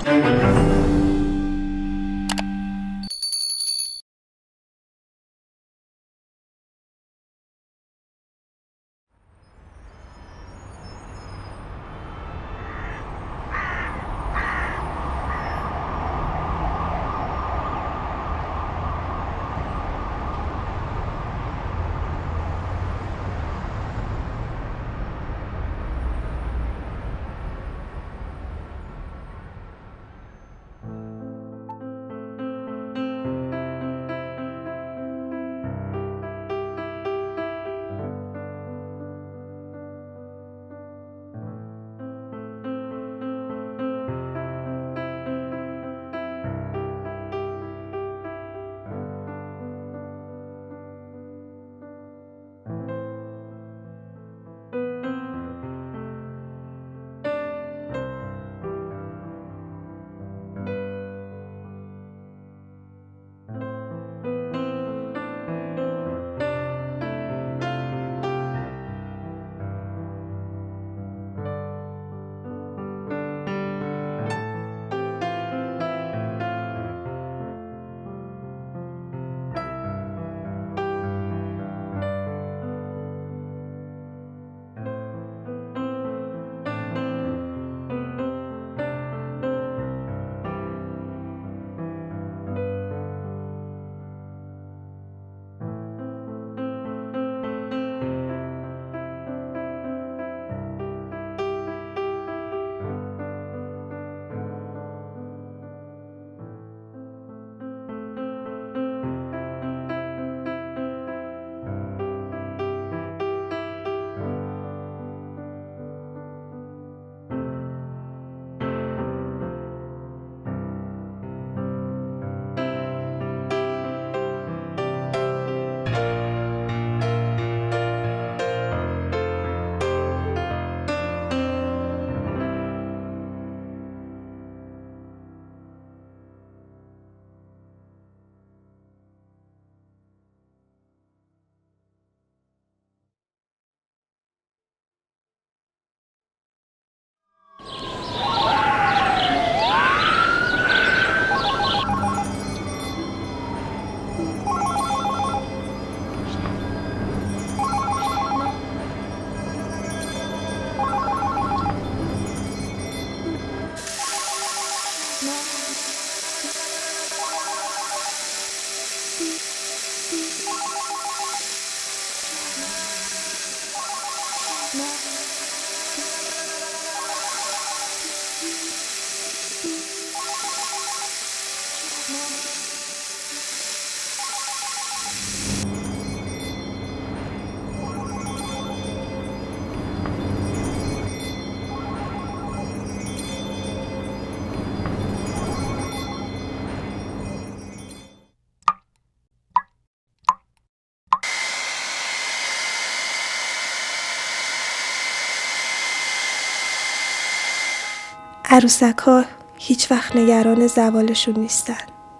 عروسک‌ها هیچ وقت نگران زوالشون نیستن.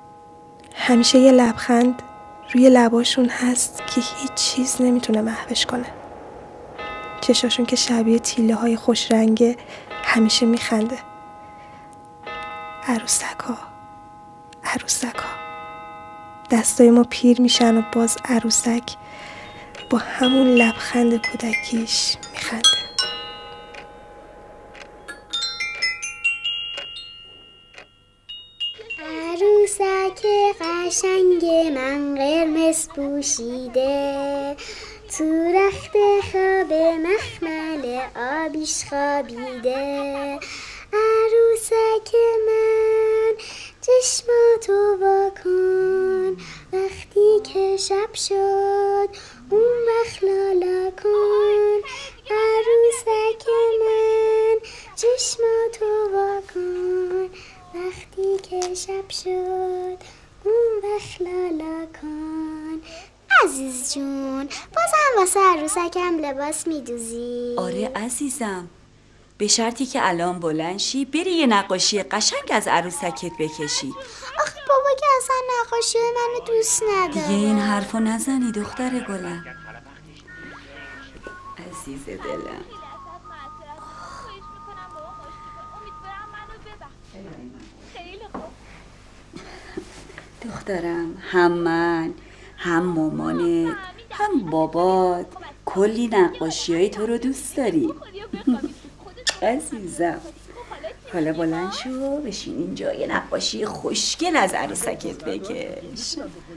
همیشه یه لبخند روی لباشون هست که هیچ چیز نمیتونه محوش کنه. چشاشون که شبیه تیله های خوش رنگه همیشه میخنده. عروسک‌ها دستای ما پیر میشن و باز عروسک با همون لبخند کودکیش میخنده. عروسک قشنگ من قرمز پوشیده، تو رخت خواب مخمل آبیش خوابیده. عروسک من چشماتو واکن، وقتی که شب شد اون وقت لالا کن. عروسک من چشماتو واکن، وقتی که شب شد اون وقت لالا کن. عزیز جون بازم واسه عروسکم لباس میدوزی؟ آره عزیزم، به شرطی که الان بلند شی بری یه نقاشی قشنگ از عروسکت بکشی. آخه بابا که اصلا نقاشی منو دوست نداره. دیگه این حرفو نزنی دختر گلم. عزیز دلم. دخترم، هم من هم مامانت هم بابات کلی نقاشیای تو رو دوست داریم. عزیزم حالا بلند شو بشین اینجا یه نقاشی خوشگل از عروسکت بکش.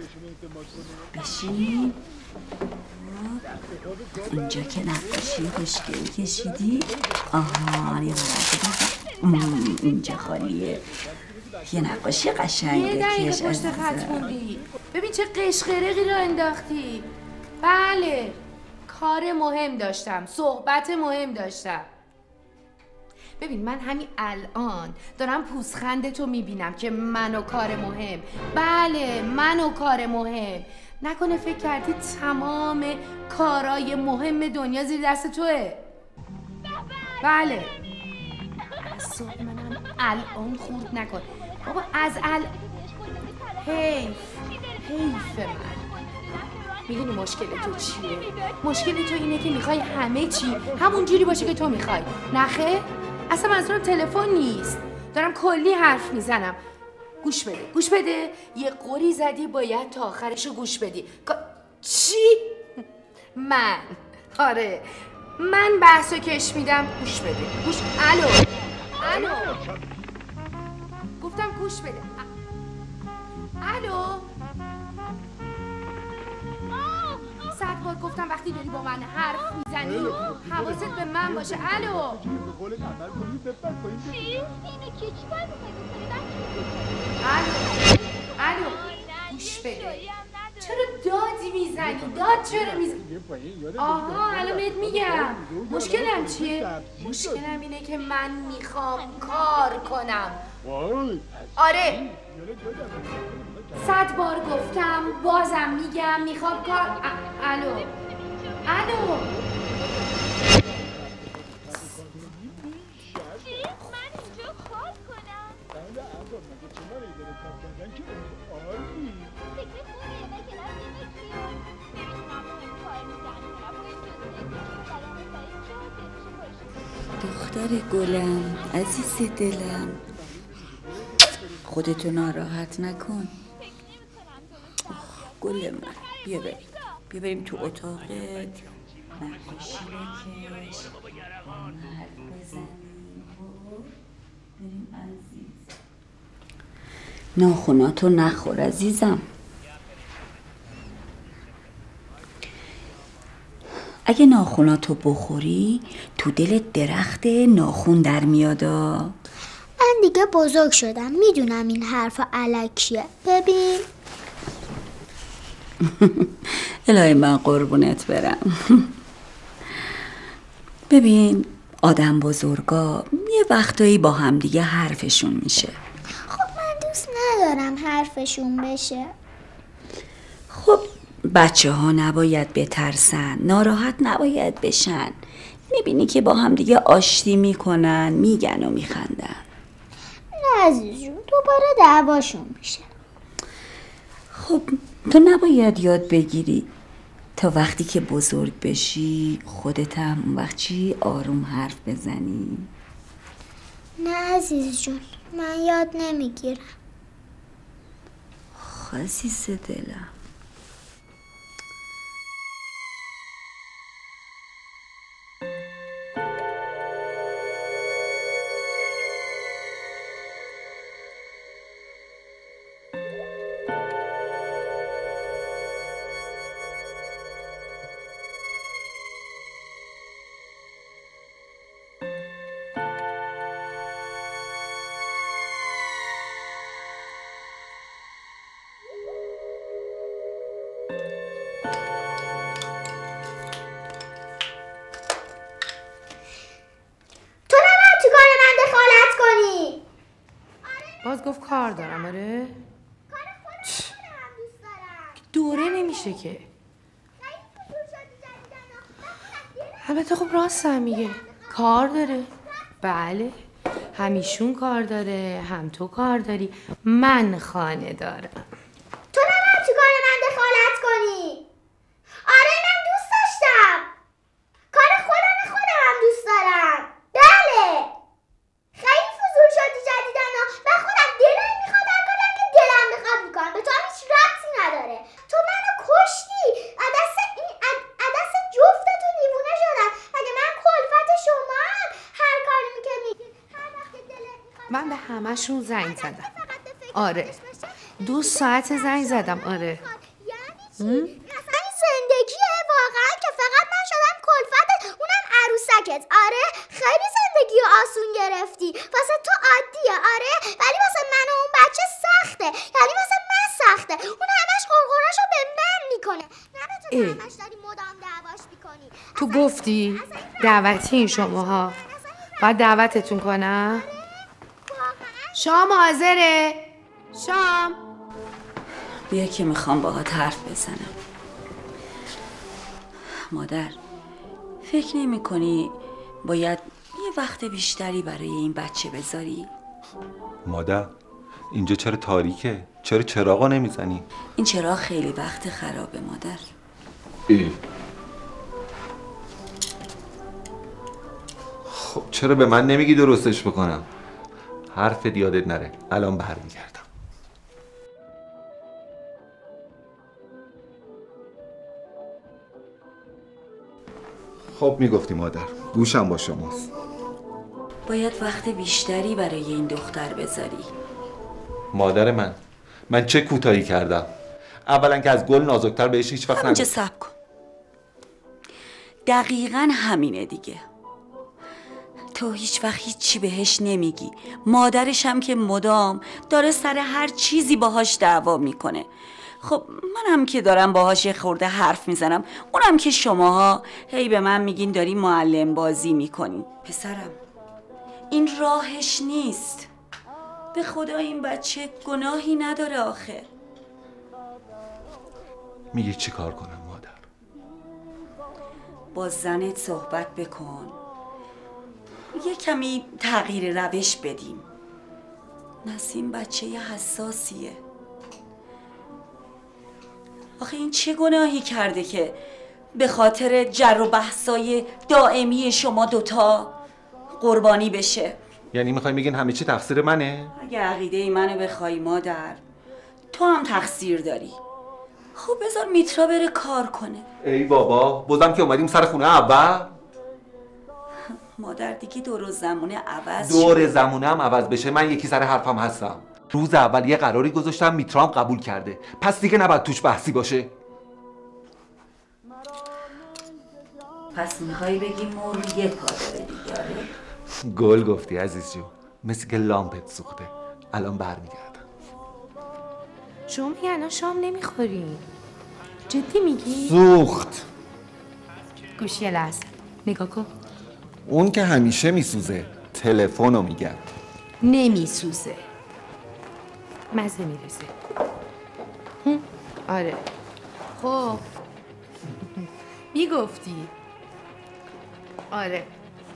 بشین. اینجا که نقاشی خوشگل کشیدی. آها اینجا خالیه. یه نقاشی قشنگ بکش. یه دقیقه پشت خط موندی. ببین چه قشقرقی را انداختی. بله کار مهم داشتم، صحبت مهم داشتم. ببین من همین الان دارم پوزخندتو میبینم که منو کار مهم. بله منو کار مهم. نکنه فکر کردی تمام کارای مهم دنیا زیر دست توه. بله اعصاب منم الان خورد نکن بابا. از حیف من. میدونی مشکل تو چیه؟ مشکل تو اینه که میخوای همه چی همون جوری باشه که تو میخوای. نخه؟ اصلا منظورم تلفن نیست. دارم کلی حرف میزنم. گوش بده. یه قوری زدی باید تا آخرشو گوش بدی. چی؟ من آره من بحثو کش میدم. گوش بده. الو گفتم گوش بده. الو 100 بار گفتم وقتی داری با من حرف میزنی حواست به من باشه. الو چی؟ اینو که چی باید الو گوش بده. چرا دادی میزنی؟ چرا میزنی؟ آها الان بهت میگم مشکلم چیه؟ مشکلم اینه که من میخوام کار کنم. آره 100 بار گفتم بازم میگم میخوام کار. الو دختر گلم، عزیز دلم، خودتو ناراحت نکن. گل من بیا بریم تو اتاقت نقاشی بکش حرف بزنیم. بریم عزیز. ناخوناتو نخور عزیزم. اگه ناخوناتو بخوری تو دلت درخت ناخون در میادا. من دیگه بزرگ شدم میدونم این حرفا الکیه. ببین الهی من قربونت برم. ببین آدم بزرگا یه وقتایی با هم دیگه حرفشون میشه. خب من دوست ندارم حرفشون بشه. خب بچه ها نباید بترسن، ناراحت نباید بشن. میبینی که با هم دیگه آشتی میکنن، میگن و میخندن. نه عزیز جون دوباره دعواشون میشه. خب تو نباید یاد بگیری تا وقتی که بزرگ بشی خودت هم اون وقت چی آروم حرف بزنی. نه عزیز جون من یاد نمیگیرم. عزیز دلم. باز گفت کار دارم. آره کار خودم هم دوست دارم. دوره نمیشه که. البته خب راست هم میگه کار داره. بله همیشون کار داره هم تو کار داری. من خانه دارم. تو نباید تو کار من دخالت کنی. آره من دوست داشتم. کار خودم هم دوست دارم. بله خیلی فضول شدی جدیدن و خودم دلم میخواد هر کاری که دلم میخواد میکنم. به تو هم من به همه‌شون زنگ زدم. آره 2 ساعت زنگ زدم. آره اصلا این زندگیه واقعا که فقط من شدم کلفتت، اونم عروسکت. آره خیلی زندگی آسون گرفتی، واسه تو عادیه. آره ولی واسه من و اون بچه سخته، یعنی واسه من سخته. اون همش قرقراشو به من میکنه، نه به تو که همش داری مدام دعواش میکنی. تو گفتی دعوتین شماها، باید دعوتتون کنم. شام حاضره؟ شام بیا که میخوام باهات حرف بزنم. مادر فکر نمی کنی باید یه وقت بیشتری برای این بچه بذاری؟ مادر اینجا چرا تاریکه؟ چرا چراغا نمیزنی؟ این چراغ خیلی وقت خرابه مادر. خب چرا به من نمیگی درستش بکنم؟ حرفت یادت نره، الان برمیگردم. خب میگفتی مادر، گوشم با شماست. باید وقت بیشتری برای این دختر بذاری. مادر من چه کوتاهی کردم؟ اولا که از گل نازکتر بهش هیچ وقت همینجا صبر کن. دقیقاً همینه دیگه. تو هیچ وقت هیچی بهش نمیگی. مادرش هم که مدام داره سر هر چیزی باهاش دعوا میکنه. خب منم که دارم باهاش خورده حرف میزنم، اونم که شماها هی به من میگین داری معلم بازی میکنین. پسرم این راهش نیست. به خدا این بچه گناهی نداره آخه. میگی چی کار کنم مادر؟ با زنت صحبت بکن، یه کمی تغییر روش بدیم. نسیم بچه حساسیه. آخه این چه گناهی کرده که به خاطر جر و بحثای دائمی شما دوتا قربانی بشه؟ یعنی میخوای بگین همه چی تقصیر منه؟ اگه عقیده منو بخوای مادر، تو هم تقصیر داری. خب بذار میترا بره کار کنه. ای بابا، بازم که اومدیم سر خونه اول؟ مادر دیگه دور زمونه عوض دور زمونه هم عوض بشه، من یکی سر حرفم هستم. روز اول یه قراری گذاشتم، میترام قبول کرده، پس دیگه نباید توش بحثی باشه. پس میخوای بگی مور یه پا داره دیگه؟ گل گفتی عزیز جو، مثل که لامپت سوخته. الان برمیگردم. شما میگه الان شام نمیخورین؟ جدی میگی؟ سوخت. گوش یه لحظه نگاه کن. اون که همیشه میسوزه، تلفنو میگم. نمیسوزه، مزه میرسه. آره خب میگفتی. آره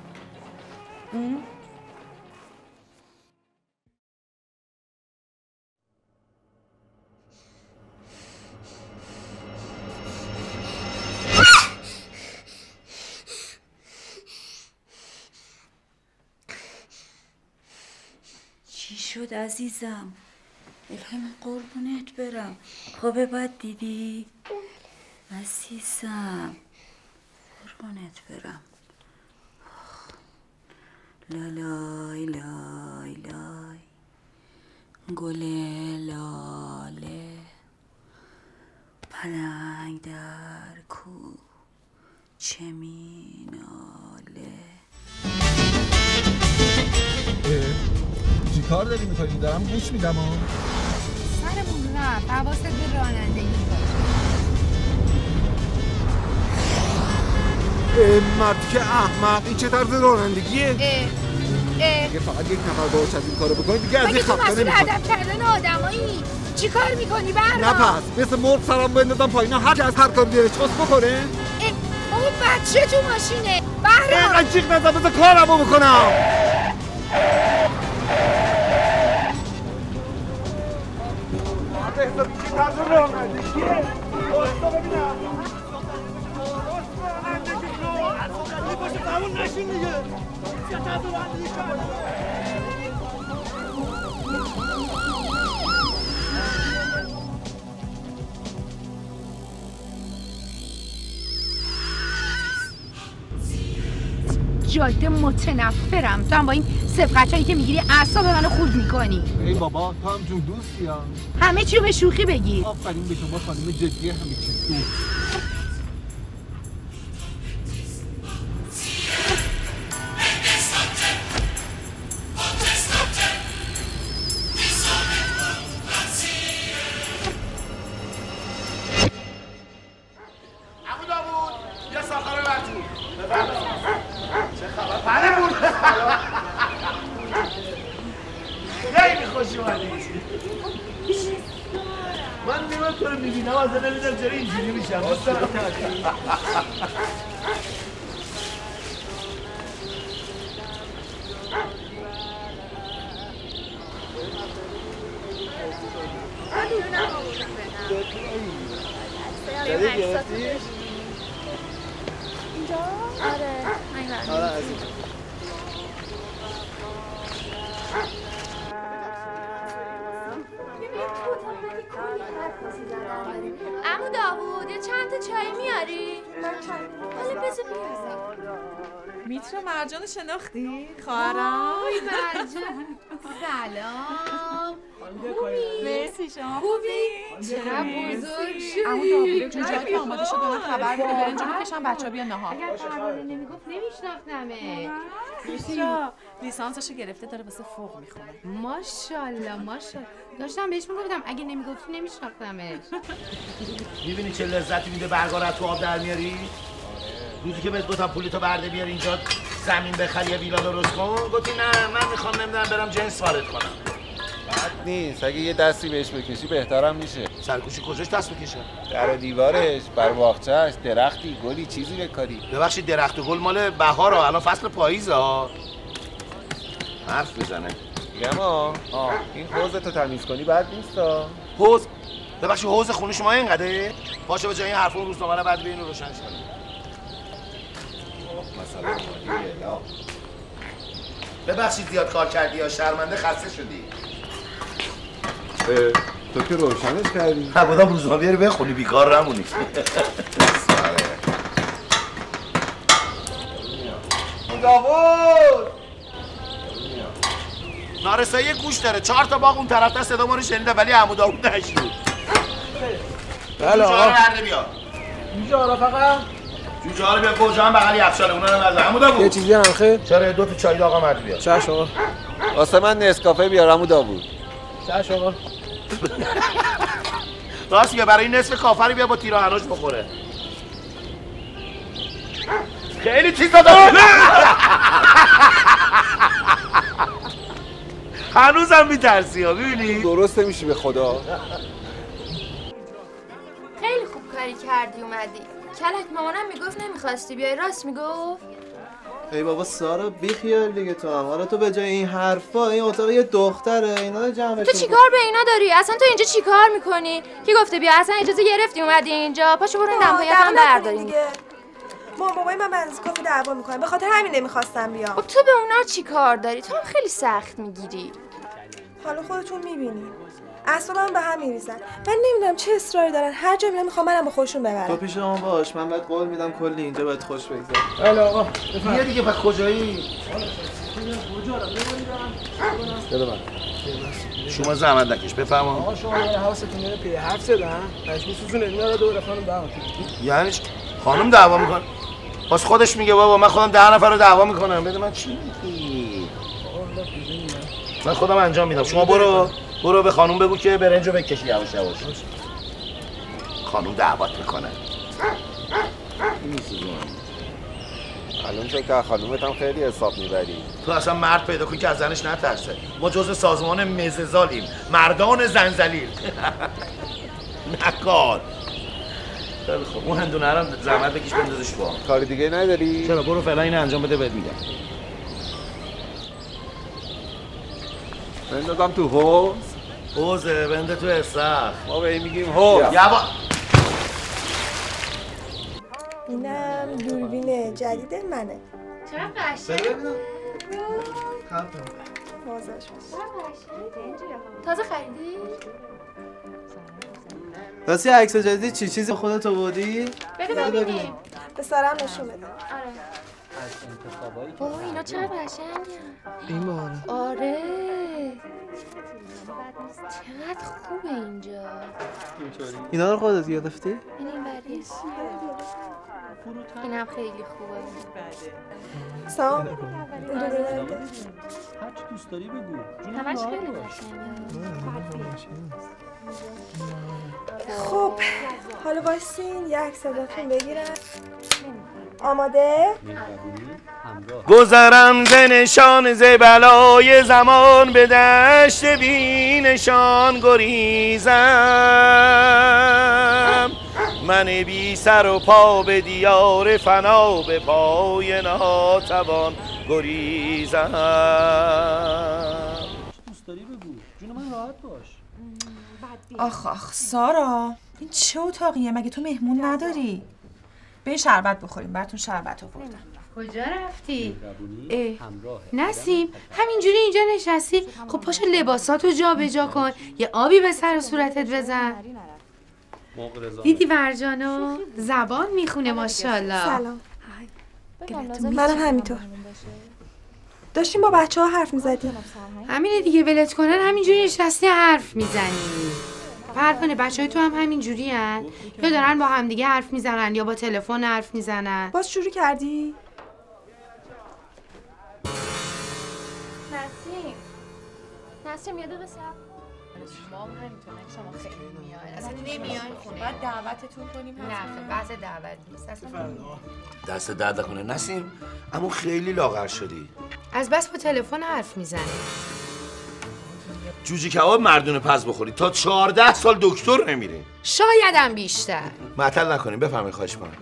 چی شد عزیزم؟ الهی من قربونت برم. خواب بد دیدی؟ عزیزم قربونت برم. لالای لای لای گل لاله، پلنگ در کو چه می ناله. چی کار داری میکنی؟ دارم گوش میدم. سرمون رفت، حواست به رانندگی باشه. مردی که احمق، این چه طرز رانندگیه؟ اگه فقط یک نفر باهاش از این کارو بکنی دیگه از این خفته مسئول نمی‌کنی. ادب کردن آدمایی چی کار میکنی بهرام؟ نه پس مثل مرغ سرم بندازم پایین، هر کی از هر کار دلش خواست بکنه. اون بچه تو ماشینه بهرام. اینقدر جیغ نزن، بذار کارمو بکنم. بهتر چه طرز رانندگیه؟ باستا ببینم. همون نشین دیگه. چه طرز رانندگی کردی؟ جاده متنفرم. تو هم با این سبقتایی که میگیری اعصاب منو خورد میکنی. ای بابا تو هم جون دوستی ها. همه چی رو به شوخی بگی. آفرین به شما خانم جدی، همه چیز دوست. من نمید تو رو میبینم از نمیدم چرا اینجوری میشم. اینجا؟ آره از اینجا. عمو داوود یه چند تا چای میاری؟ حالا بذار بیارم. میترا مرجان شناختی؟ خواهرم وای مرجان سلام. مرسی شما خوبی؟ چقدر بزرگ شدی. عمو داوود جوجه‌ها که آماده شد من خبر بده برنج بکشم بچه‌ها بیان نهار. اگر پروانه نمیگفت نمیشناختمه. میترا لیسانسشو گرفته داره واسه فوق میخونه. ماشاءالله ماشاءالله. داشتم بهش میگفتم اگه نمیگفتی نمیشناختمش. میبینی چه لذتی میده برگار از تو آب در میاری؟ روزی که بهت گفتم پولتو برده بیار اینجا زمین بخری یه ویلا درست کن، گفتی نه من میخوام نمیدونم برم جنس وارد کنم. بد نیست، اگه یه دستی بهش بکشی بهترم میشه. سرکوشی کجاش دست بکشه؟ در و دیوارش، بر باغچه‌اش، درختی، گلی چیزی بکاری. ببخشید درخت و گل مال بهار ها، الان فصل پاییزه ها. حرف بزنه. یما این حوضتو تمیز کنی بد نیستا. حوض؟ ببخشید حوض خونه شما اینقدره؟ پاشو به جای این حرفا روزنامه رو بعد ببین روشنش کنیم. مثلا مالیه لا. ببخشید زیاد کار کردی یا شرمنده خسته شدی؟ تو که روشنش کردی. بودم روزنامه بیاری بخونی بیکار نمونی. داوود نارسایی گوش داره، 4 تا باغ اون طرف تا صدا ما رو شنیده ولی عمو داوود نشنید. بله آقا. جوجه رو برده بیا. جوجه ها فقط. جوجه ها رو بیا کجا هم بغلی افشاره اونا رو نزن. عمو داوود. یه چیزی هم خیر. چرا 2 تا چای آقا مرد بیا. چش آقا. واسه من نسکافه بیار عمو داوود. چش آقا. راست میگه، برای نصف کافر رو بیا با تیراهناش بخوره. خیلی چیزا داره. هنوزم میترسی ها، ببینی؟ درسته میشی به خدا. خیلی خوب کاری کردی اومدی. کلک مامانم میگفت نمیخواستی بیای، راست میگفت؟ ای بابا سارا بیخیال دیگه تو هم. حالا تو به جای این حرفا این اتاق یه دختره، اینا رو جمعش تو چیکار به اینا داری؟ اصلا تو اینجا چیکار میکنی؟ کی گفته بیا؟ اصلا اجازه گرفتی اومدی اینجا؟ پاشو برو این دمپایی هم برداریم دیگه. مامان بابای من از کافی دعوا میکنن، به خاطر همین نمیخواستم بیام. خب تو به اونا چیکار داری؟ تو هم خیلی سخت میگیری. حالا خودتون میبینین اصلا به هم میریزن. من نمیدونم چه اصراری دارن، هر جا میرن میخوام منم با خودشون ببرم. تو پیش ما باش، من بهت قول میدم کلی اینجا بهت خوش بگذره. بله آقا. بیا دیگه پس کجایی؟ بده من. شما زحمت نکش بفرما. آقا شما داره حواستون نره پی حرف زدن. تشخیص سوزون اینا رو دور خانم دعوا کنید. یعنی خانم دعوا میکنه؟ پس خودش میگه بابا من خودم 10 نفر رو دعوا میکنم. بده من چی میگی؟ من خودم انجام میدم. شما برو به خانم بگو که برنجو بکشی یواش یواش. خانم دعوت میکنه. الان تو که خانومت هم خیلی حساب میبری. تو اصلا مرد پیدا کن که از زنش نترسه. ما جزء سازمان مززالیم، مردان زنزلیل. نکار. خیلی خوب. اون هندونه رو زحمت بکش بندازش تو. کاری دیگه نداری؟ چرا برو فعلا اینو انجام بده بهت میگم. بندازم تو حوض. حوضه بنده تو استخ. ما به این میگیم حوض. اینم دوربین جدید منه. چقدر قشنگ. بازش تازه خریدی؟ راستی عکس جدید چیزی خودت آوردی؟ بده ببینیم. به سارم نشون بده. آره. اوه اینا چقدر قشنگه. این باره. آره چقدر خوبه اینجا. اینا رو خودت گرفتی؟ این بریه. این هم خیلی خوبه. سلام. هر چی دوست داری بگو. همش خیلی قشنگه. خب حالا وایسین یه عکس ازتون بگیرم. آماده؟ گذرنده نشان ز بلای زمان به دشت بی نشان گریزم. من بی سر و پا به دیار فنا به پای ناتوان گریزم. دوست داری بگو. جون من راحت باش. آخ آخ سارا این چه اتاقیه؟ مگه تو مهمون نداری؟ به این شربت بخوریم، براتون شربت آوردم. کجا رفتی؟ نسیم همینجوری اینجا نشستی؟ خب پاشو لباساتو جا به جا کن، یه آبی به سر و صورتت بزن. دیدی ورجانو؟ زبان میخونه ماشاءالله. سلام. منم همینطور. داشتیم با بچه ها حرف میزدیم. همینه دیگه، ولت کنن همینجوری نشستی حرف میزنی. پروانه بچه های تو هم همینجوری هن؟ یا دارن با همدیگه حرف میزنن یا با تلفن حرف میزنن؟ باز شروع کردی؟ نسیم یه دقیقه صبر. ما هم همینطور شما خیلی میاین. اصلا نمیاین خونه. بعد دعوتتون کنیم. نه بحث دعوت نیست. دست درد نکنه نسیم، اما خیلی لاغر شدی. از بس با تلفن حرف میزنه. جوجه کباب مردونه پز بخوری تا 14 سال دکتر نمیرین. شایدم بیشتر. معطل نکنین، بفرمایید خواهش کنم.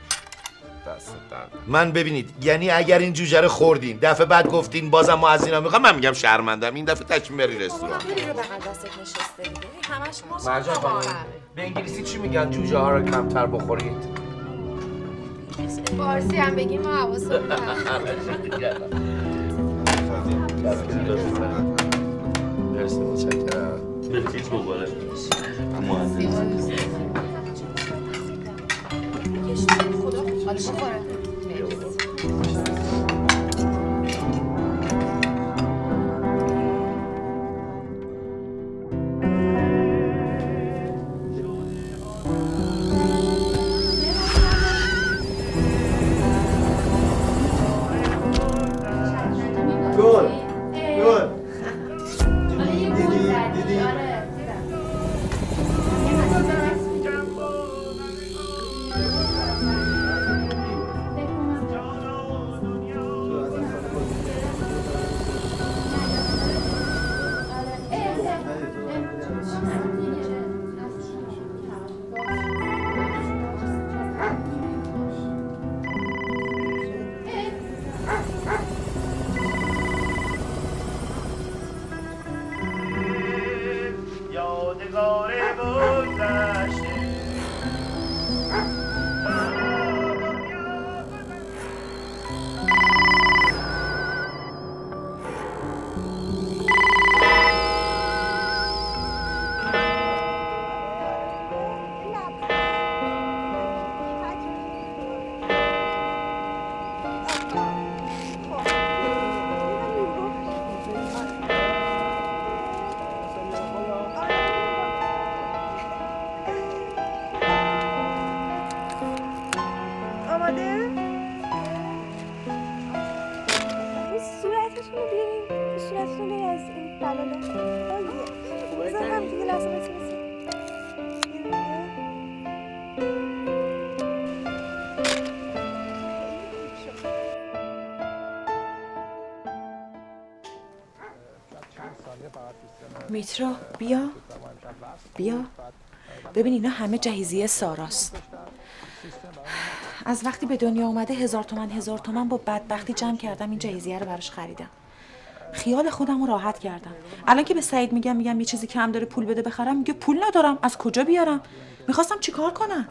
من ببینید یعنی اگر این جوجه رو خوردین دفعه بعد گفتین بازم ما از اینا میخوام، من میگم شرمندم، این دفعه تکیم بری رستوران. بری رو بغل دستت نشسته دیگه. همش ما مرجان خانم به انگلیسی چی میگن جوجه ها رو کمتر بخورید؟ فارسی هم بگیم ما حواسمون مرسی متشکرم. بلکیت مبارک. میترا بیا ببین اینا همه جهیزیه ساراست. از وقتی به دنیا اومده 1000 تومن با بدبختی جمع کردم این جهیزیه رو براش خریدم. خیال خودم رو راحت کردم. الان که به سعید میگم یه چیزی کم داره پول بده بخرم، میگه پول ندارم، از کجا بیارم؟ میخواستم چیکار کنم؟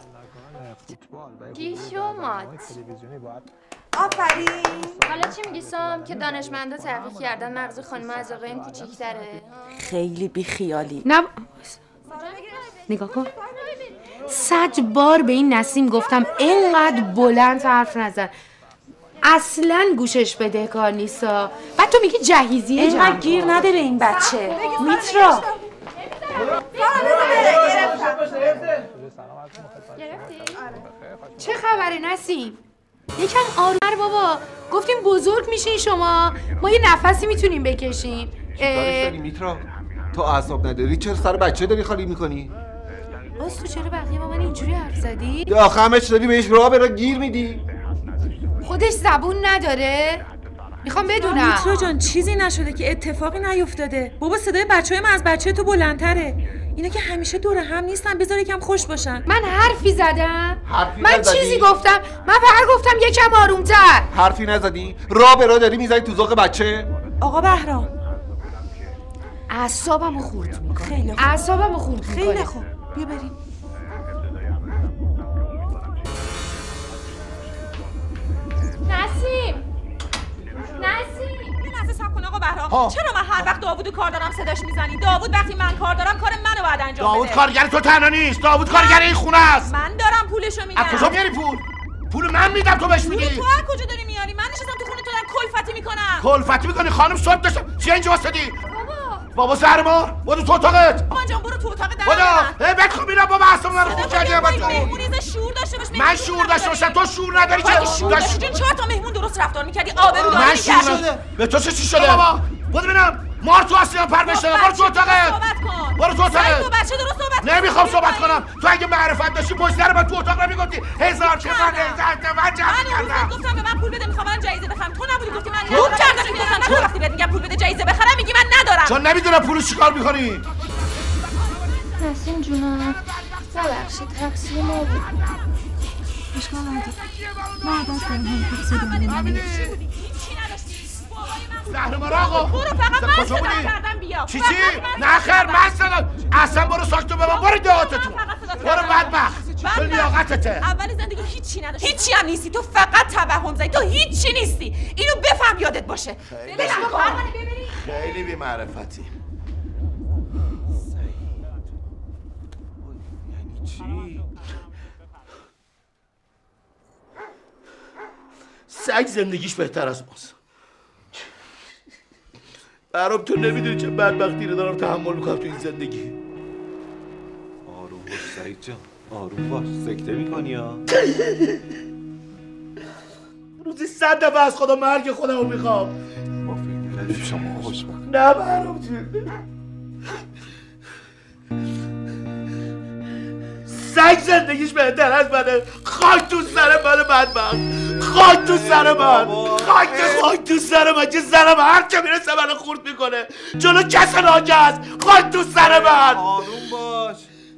گیشومات آفرین. حالا چی میگی سام که دانشمندا تحقیق کردن مغز خانم از آقایون کوچیک‌تره؟ خیلی بیخیالی. نه نگاه کن، 100 بار به این نسیم گفتم اینقدر بلند حرف نزن. اصلا گوشش بدهکار نیستا. بعد تو میگی جهیزیه اینقدر گیر نده به این بچه. میترا چه خبره نسیم؟ یکم آروم‌تر بابا. گفتیم بزرگ میشین شما، ما یه نفسی میتونیم بکشیم. چیکارش داری میترا؟ تو اعصاب نداری؟ چرا سر بچه داری خالی میکنی؟ باز تو چرا بقیه با من اینجوری حرف زدی؟ یا خمش داری بهش راه برا گیر میدی؟ خودش زبون نداره؟ میخوام بدونم. میترا جان چیزی نشده که اتفاقی نیفتاده. بابا صدای بچه‌های من از بچه تو بلندتره. اینا که همیشه دور هم نیستن، بذار یکم خوش باشن. من حرفی زدم؟ من نزدی؟ چیزی گفتم؟ من فقط گفتم یکم آرومتر. حرفی نزدی؟ راه برا داری میزنی تو ذوق بچه؟ آقا بهرام اعصابمو خورد میکنه. خیلی خوب. اعصابمو خورد میکنه. خیلی خوب. بیا بریم. نسیم یه لحظه صبر کن آقا بهرام. چرا من هر وقت داوودو کار دارم صداش میزنی؟ داوود وقتی من کار دارم کار منو باید انجام بده. داوود کارگر تو تنها نیست. داوود کارگر این خونه است. من دارم پولشو میدم. از کجا میاری پول؟ پول من میدم تو بهش میدی. تو از کجا داری میاری؟ من نشستم تو خونه تو دارم کلفتی میکنم. کلفتی میکنی خانم؟ صبح داشتم چی اینجا واسطی؟ بابا زهرمار برو تو اتاقت. مامان جان برو تو اتاق خدا بکن میرم بابا اصلا من خوب کردی مهمونی شعور داشته باش. من شعور داشته باشم تو شعور نداری که شعور داشتی جون 4 تا مهمون درست رفتار میکردی. آبرو داری. من شعور ندارم. به تو چه چی شده بابا؟ برو ببینم مار تو اصلا پر بشنه. برو تو اتاقت. برو تو اتاقت. تو بچه درست صحبت کن. نمیخوام صحبت کنم. تو اگه معرفت داشتی پشت سر من تو اتاق نمیگفتی 1000 تومان من جمع کردم. گفتم به من پول بده میخوام من جایزه بخرم. تو نبودی گفتی من ندارم. کردم میگفتم تو وقتی بهت میگم پول بده جایزه بخرم میگی من ندارم. چون نمیدونم پولو چیکار میکنی. نسیم جونم ببخشید تقصیر ما بود. اشکال نداره. ما عادت داریم هم تقصیر زهرمار آقا برو فقط من کجا صدا بودی؟ کردم بیا. چی؟ نه خیر من صدا اصلا برو ساکتو به من برو دهاتتون. برو بدبخت تو لیاقتته. اول زندگی هیچی نداشت. هیچی هم نیستی. تو فقط توهم زدی. تو هیچی نیستی. اینو بفهم یادت باشه. خیلی بی معرفتی. چی؟ سگ زندگیش بهتر از ماست. برام تو نمیدونی چه بدبختی رو دارم تحمل میکنم تو این زندگی. آروم باش سعید جان آروم باش. سکته میکنی ها. روزی 100 دفعه از خدا مرگ خودم رو میخوام. ما فکر می‌کردیم شما خوشبخت. نه برام جون سگ زندگیش بهتر از منه. خاک تو سر من بدبخت. خاک تو سر من. خاک تو سر من که سرم هر چه میرسه منو خورد میکنه. جلو کس ناجه است. خاک تو سر من. آروم باش.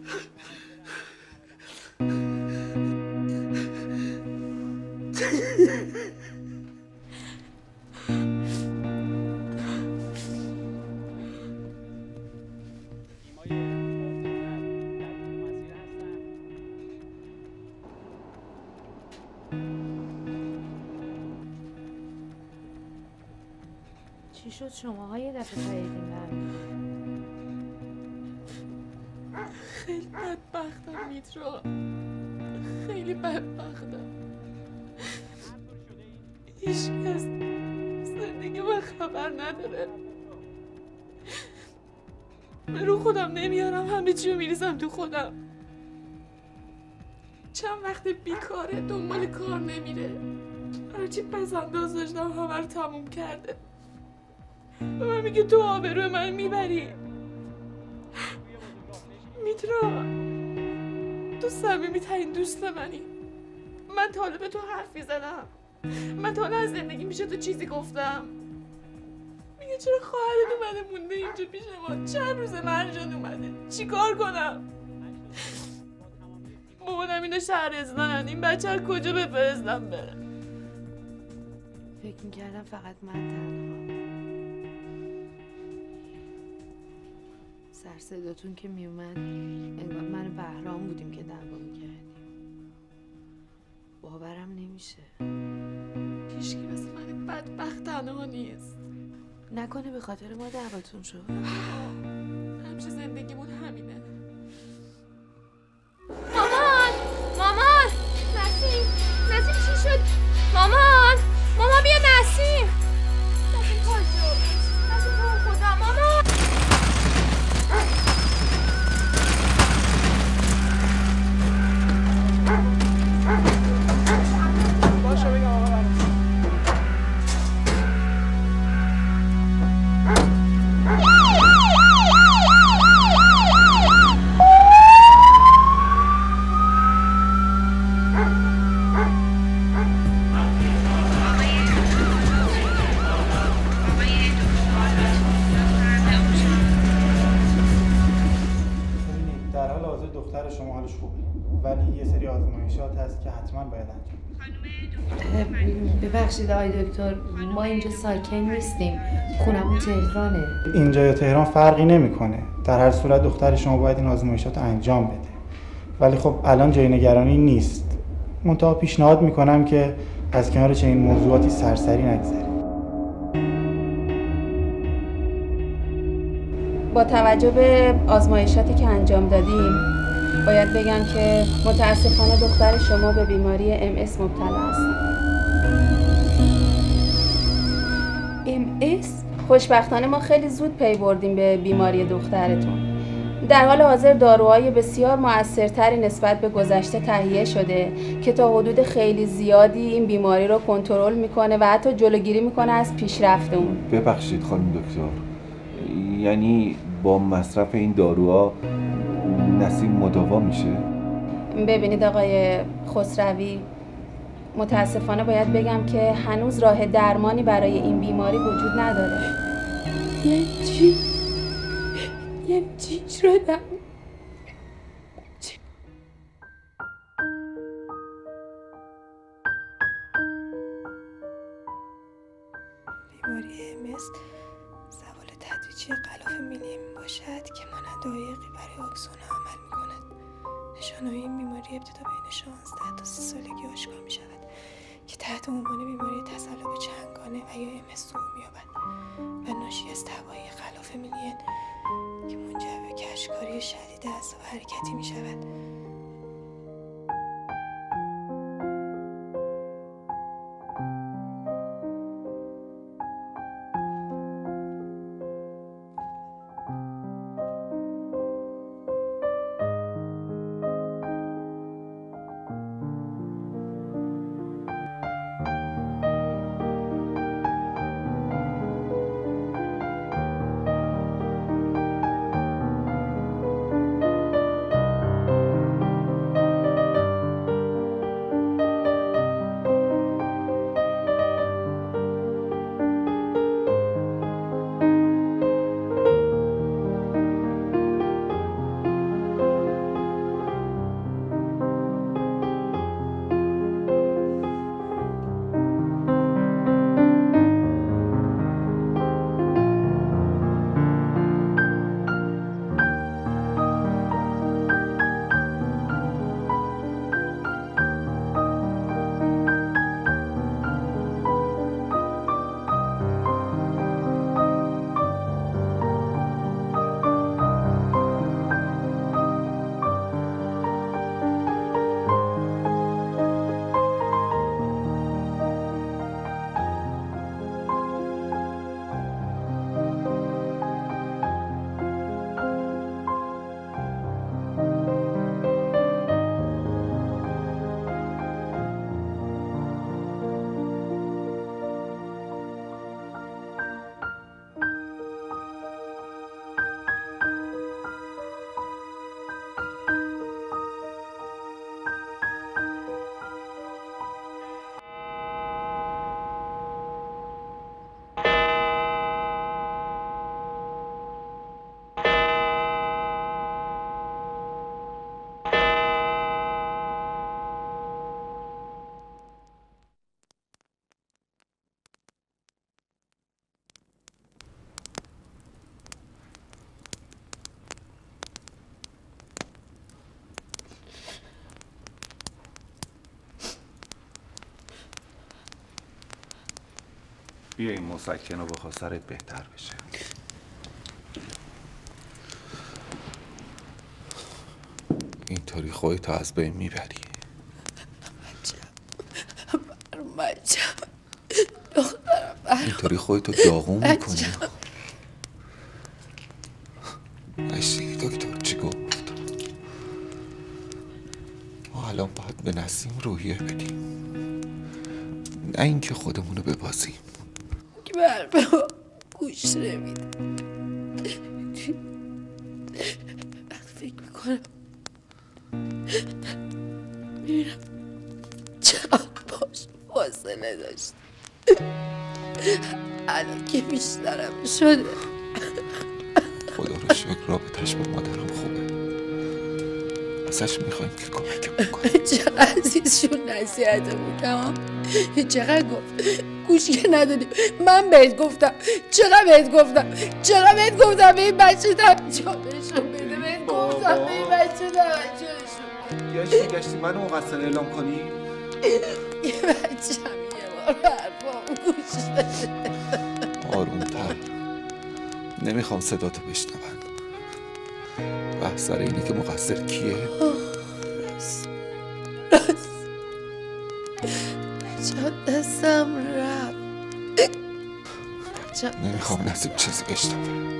چی شد شماها یه دفعه پریدین برمی؟ خیلی بدبختم میترا. خیلی بدبختم. هیچ کس زندگی من خبر نداره. من رو خودم نمیارم. همه چی رو میریزم تو خودم. چند وقت بیکاره دنبال کار نمیره. هرچی پس انداز داشتم همه رو تموم کرده. به من میگه تو آبروی من میبری. میترا تو صمیمی ترین دوست منی. من تا حالا به تو حرفی زدم؟ من تا حالا از زندگی میشه تو چیزی گفتم؟ میگه چرا خواهرت اومده مونده اینجا پیش ما؟ چند روز مرجان اومده. چی کار کنم؟ مامانم اینو شهرستانن. این بچه رو کجا بفرستم بره؟ فکر میکردم فقط من تنها. سر صداتون که میومد انگار من و بهرام بودیم که دعوا میکردیم. باورم نمیشه. هیچکی مثل من بدبخت تنها نیست. نکنه به خاطر ما دعواتون شد؟ همیشه زندگیمون همینه. مامان! نسیم چی شد؟ مامان! دختر شما حالش خوبه، ولی یه سری آزمایشات هست که حتما باید انجام بدید. ببخشید آقای دکتر، ما اینجا ساکن نیستیم، خونمون تهرانه. اینجا یا تهران فرقی نمیکنه. در هر صورت دختر شما باید این آزمایشات انجام بده. ولی خب الان جای نگرانی نیست. منتها پیشنهاد میکنم که از کنار چنین موضوعاتی سرسری نگذرید. با توجه به آزمایشاتی که انجام دادیم باید بگم که متاسفانه دختر شما به بیماری MS مبتلا است. MS؟ خوشبختانه ما خیلی زود پی بردیم به بیماری دخترتون. در حال حاضر داروهای بسیار مؤثرتری نسبت به گذشته تهیه شده که تا حدود خیلی زیادی این بیماری رو کنترل میکنه و حتی جلوگیری میکنه از پیشرفت اون. ببخشید خانم دکتر، یعنی با مصرف این داروها نسیم مداوا میشه؟ ببینید آقای خسروی، متاسفانه باید بگم که هنوز راه درمانی برای این بیماری وجود نداره. یعنی چی شدم؟ بیماری MS زوال تدریجی غلاف میلی باشد که مانند عایقی برای آکسون عمل می‌کند. نشانه‌های این بیماری ابتدا بین 16 تا 30 سالگی آشکار می‌شود که تحت عنوان بیماری تصلب چنگانه و یا MS ظهور می‌یابد و ناشی از تباهی غلاف میلی که منجر به کشکاری شدید اعصاب حرکتی می‌شود. بیا این مسکن رو بخوا سرت بهتر بشه. اینطوری خودتو از بین میبری. اینطوری خودتو داغون میکنی. نشتی دکتر چی گفت؟ ما الان باید به نسیم روحیه بدیم، نه اینکه خودمونو ببازیم. که به حرف ما گوش نمیده. وقتی فکر میکنم میبینم چقدر باش فاصله داشت، الان که بیشترم شده. خدا رو شکر رابطش با مادرم خوبه. ازش میخوایم که کمک بکنه. چقدر عزیزشون نصیحت میکنم، چقدر گفت گوش که ندادی. من بهت گفتم، چقدر بهت گفتم به این بچه توجهشون بده. بهت گفتم به این بچه توجهشون گشتی منو مقصر اعلام کنی؟ یه بچه هم یه بار حرفام گوش بده. آرومتر، نمیخوام صداتو بشنون. بحث سر اینه که مقصر کیه؟ راست چند دستم رفت. نمیخوام نصیب چیزی بشنون.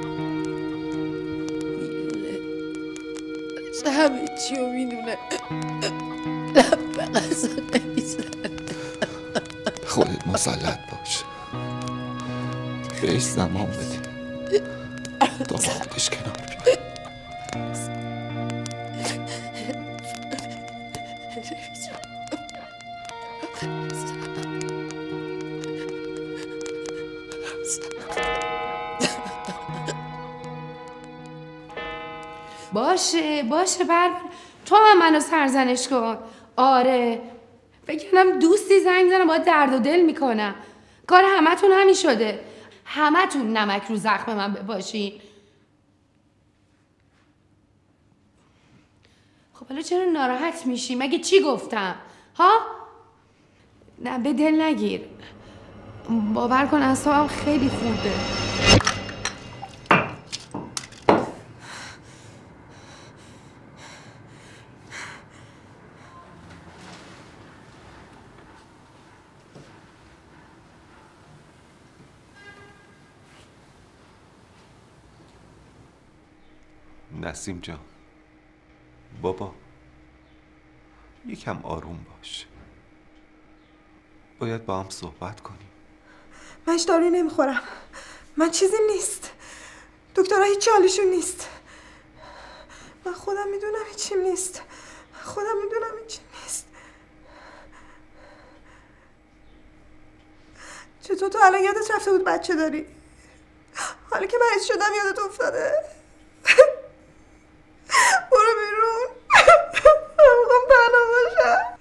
همه چی رو میدونه، لب به غذا نمیزنه. خودت مسلط باش، بهش زمان بده تا با خودش کنار بیاد. باشه تو هم منو سرزنش کن. آره بگم دوستی زنگ زنم باید درد و دل میکنم. کار همتون همین شده، همتون نمک رو زخم من بپاشین. خب حالا چرا ناراحت میشی؟ مگه چی گفتم؟ ها؟ نه به دل نگیر، باور کن اعصابم خیلی خورده. نسیم جان، بابا یکم آروم باش، باید با هم صحبت کنیم. من دارویی نمیخورم، من چیزیم نیست، دکترها هیچ حالشون نیست. من خودم میدونم هیچیم نیست، چطور تو الان یادت رفته بود بچه داری؟ حالا که مریض شدم یادت افتاده؟ برو بیرون، میخوام تنها باشم.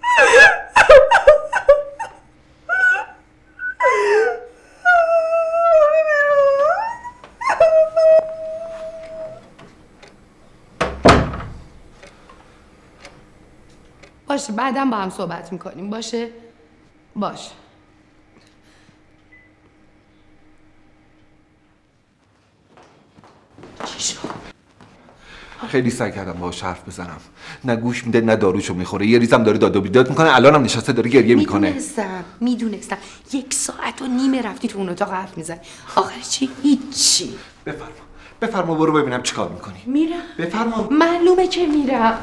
باشه بعدم با هم صحبت میکنیم. باشه چی شد؟ خیلی سعی کردم باهاش حرف بزنم، نه گوش میده نه داروشو میخوره. یه ریزم داره داد و بیداد میکنه، الانم نشسته داره گریه میکنه. میدونستم 1.5 ساعت رفتی تو اون اتاق حرف میزنی، آخر چی؟ هیچی. بفرما برو ببینم چیکار میکنی. میرم. بفرما. معلومه که میرم.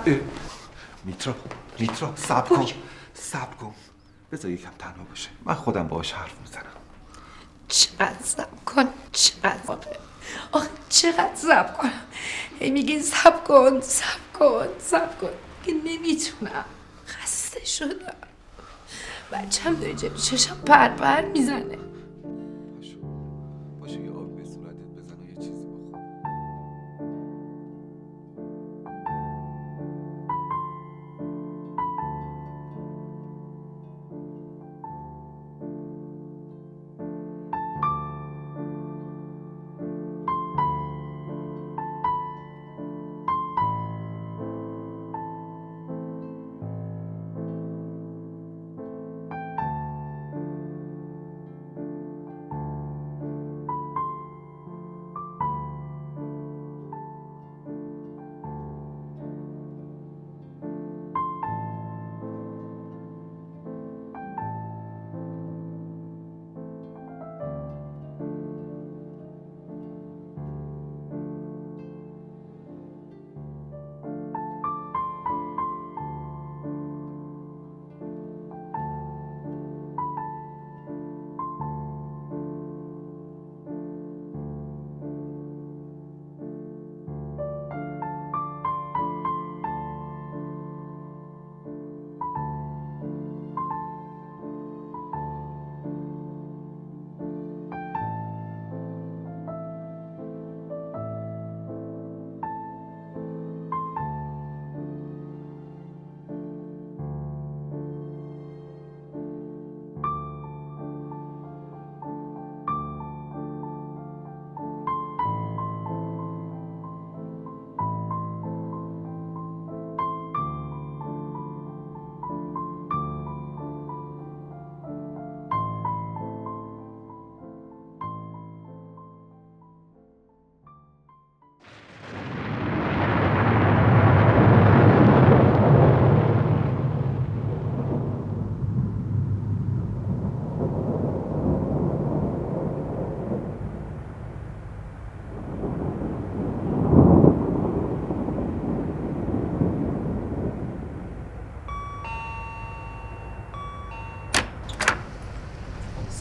میترا صبر کن بذار یکم تنها باشه، من خودم باهاش حرف میزنم. چقدر صبر کنم، چقدر صبر کنم. هی میگی صبر کن که نمیتونم، خسته شدم. بچه‌م داره جلوی چشم پر میزنه. باشه یه آب به صورتت بزن و یه چیزی بخور.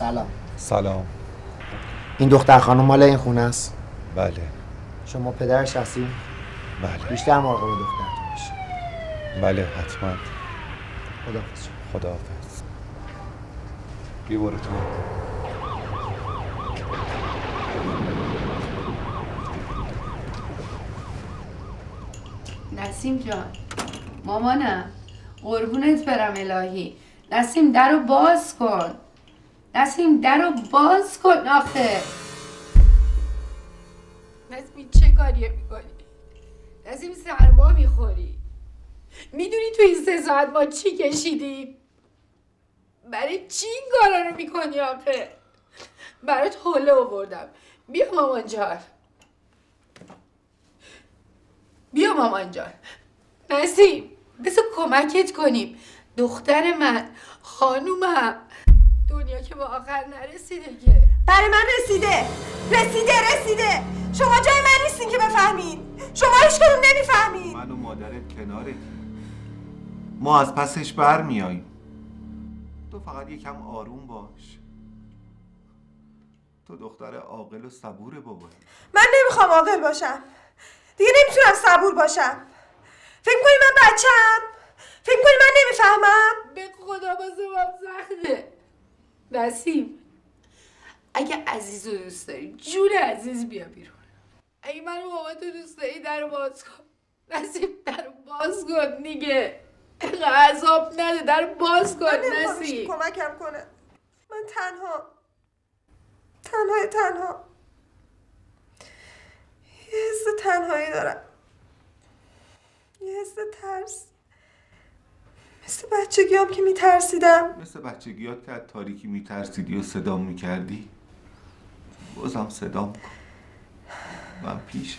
سلام. سلام. این دختر خانم مال این خونه است؟ بله. شما پدرش هستی؟ بله. بیشتر مراقب دخترتون باشید. بله حتما. خداحافظ. خداحافظ. بیا برو تو. نسیم جان، مامانم، قربونت برم الهی. نسیم درو باز کن. نسیم درو باز کن آخه. نسیم چه کاریه میکنی؟ نسیم سرما میخوری. میدونی تو این 3 ساعت ما چی کشیدیم؟ برای چی این کارا رو میکنی آخه؟ برات حوله آوردم. بیا مامان جان. بیا مامان جان. نسیم بذار کمکت کنیم. دختر من، خانومم، دنیا که با آخر نرسیده که. برای من رسیده. رسیده. شما جای من نیستین که بفهمین. شما هیچ کدوم نمیفهمین. من و مادرت کنارت. ما از پسش برمیاییم. تو فقط یکم آروم باش. تو دختر عاقل و صبور بابا. من نمیخوام عاقل باشم. دیگه نمیتونم صبور باشم. فکر می‌کنی من بچه‌ام؟ فکر می‌کنی من نمیفهمم؟ به خدا بازم سخته. نسیم اگه عزیز رو دوست داری جون عزیز بیا بیرون. اگه من و ماماتو دوست داری درو باز کن. نسیم درو باز کن دیگه. عذاب نده درو باز کن. من نسیم کمکم کنه. من تنها یه حس تنهایی دارم. یه حس ترس. مثل بچگیام که میترسیدم. مثل بچگیات که از تاریکی میترسیدی و صدام میکردی. بازم صدام کن. من پیشتم.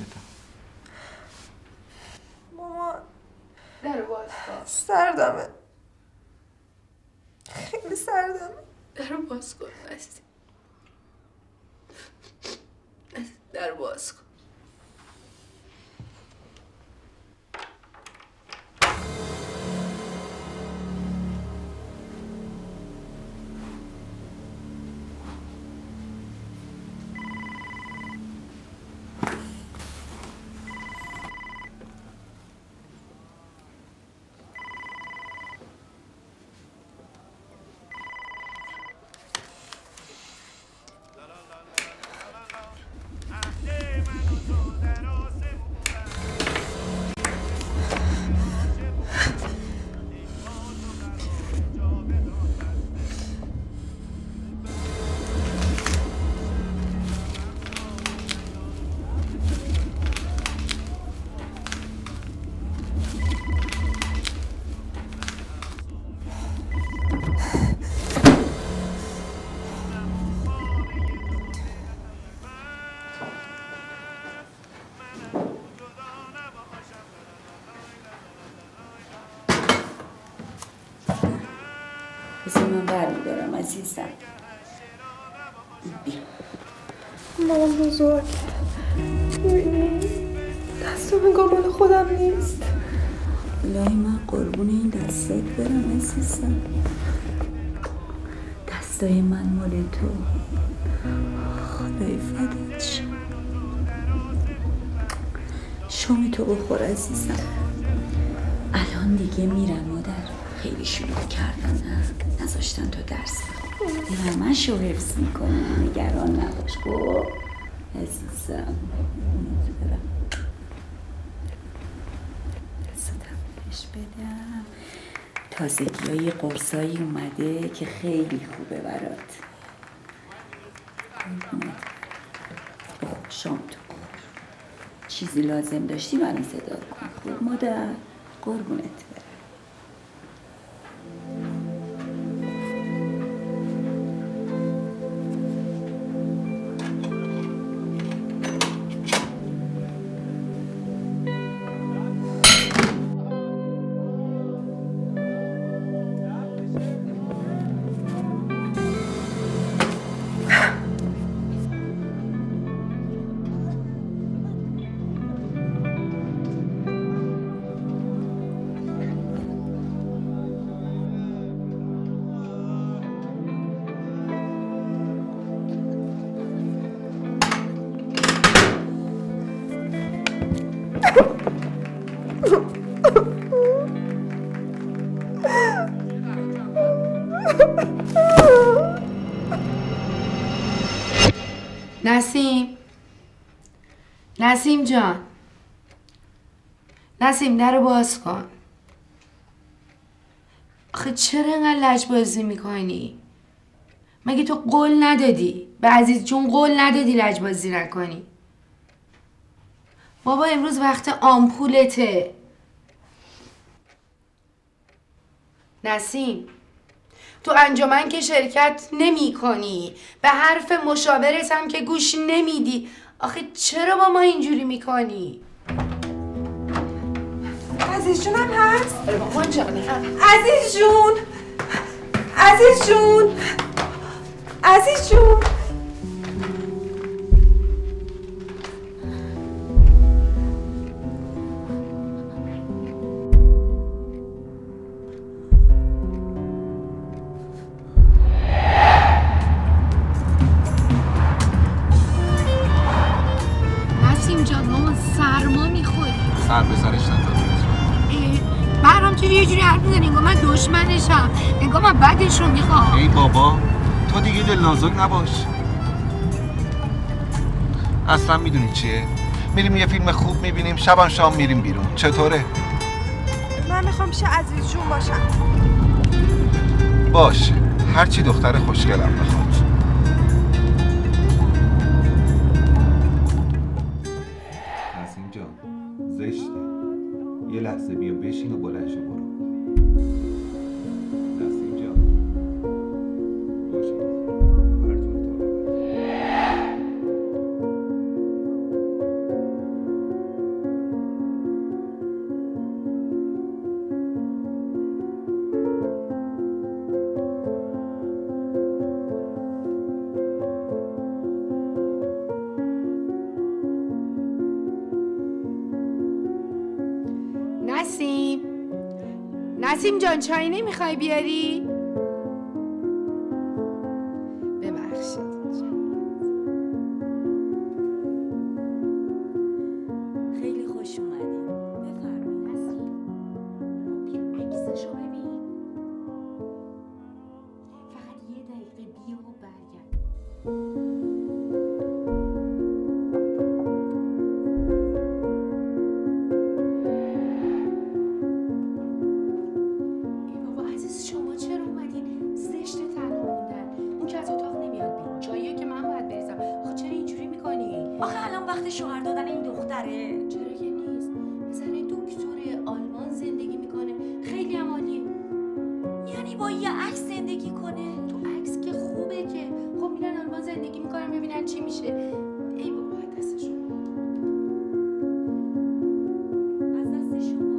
مامان درو باز کن. سردمه. خیلی سردمه. درو باز کن نسیم. درو باز کن. بسید من برمیدارم عزیزم. بیا مامان بزرگ دستم انگار مال خودم نیست. الهی من قربون این دستات برم عزیزم. دستای من مال تو. خدای فدات شم. شام تو بخور عزیزم. الان دیگه میرم مادر. خیلی شروع کردن نذاشتن تو درس بخونی. همش رو حفظ میکنی. نگران نباش. خب عزیزم دستم بهش بدم. تازگی های قرصایی اومده که خیلی خوبه برات. بخور شام تو بخور. چیزی لازم داشتی منو صدا کن. خب مادر قربونت برم. نسیم جان، نسیم در رو باز کن. آخه چرا اینقدر لجبازی میکنی؟ مگه تو قول ندادی؟ به عزیز جون قول ندادی لجبازی نکنی؟ بابا امروز وقت آمپولته. نسیم، تو انجمن که شرکت نمی کنی، به حرف مشاورت هم که گوش نمیدی. آخه چرا با ما اینجوری میکنی؟ عزیز جونم هست؟ مامان جان عزیز جون، عزیز جون، عزیز جون. نسیم جان مامان سرما میخوری. سر به سرش نداد. برام چرا یه جوری حرف میزنی انگار من دشمنشم، انگار من بدش رو میخوام. ای بابا تو دیگه دل نازک نباش. اصلا میدونی چیه؟ میریم یه فیلم خوب میبینیم، شبم شام میریم بیرون. چطوره؟ من میخوام پیش عزیز جون باشم. باشه، هرچی دختر خوشگلم بخواد. نسیم جان زشته، یه لحظه بیا بشین و بلند شو برو. نسیم جان باشه هر جور نسیم جان چای نمیخوای بیاری؟ ببخشید. خیلی خوش اومدید. بفرمایید. نسیم بیا عکسشو ببین. فقط یه دقیقه بیا و برگرد. شوهر دادن این دختره چرا که نیست؟ پسر دکتر آلمان زندگی میکنه، خیلی هم عالیه. یعنی با یه عکس زندگی کنه؟ تو عکس که خوبه که خب میرن آلمان زندگی میکنن ببینن چی میشه. ای بابا دست شما، از دست شما.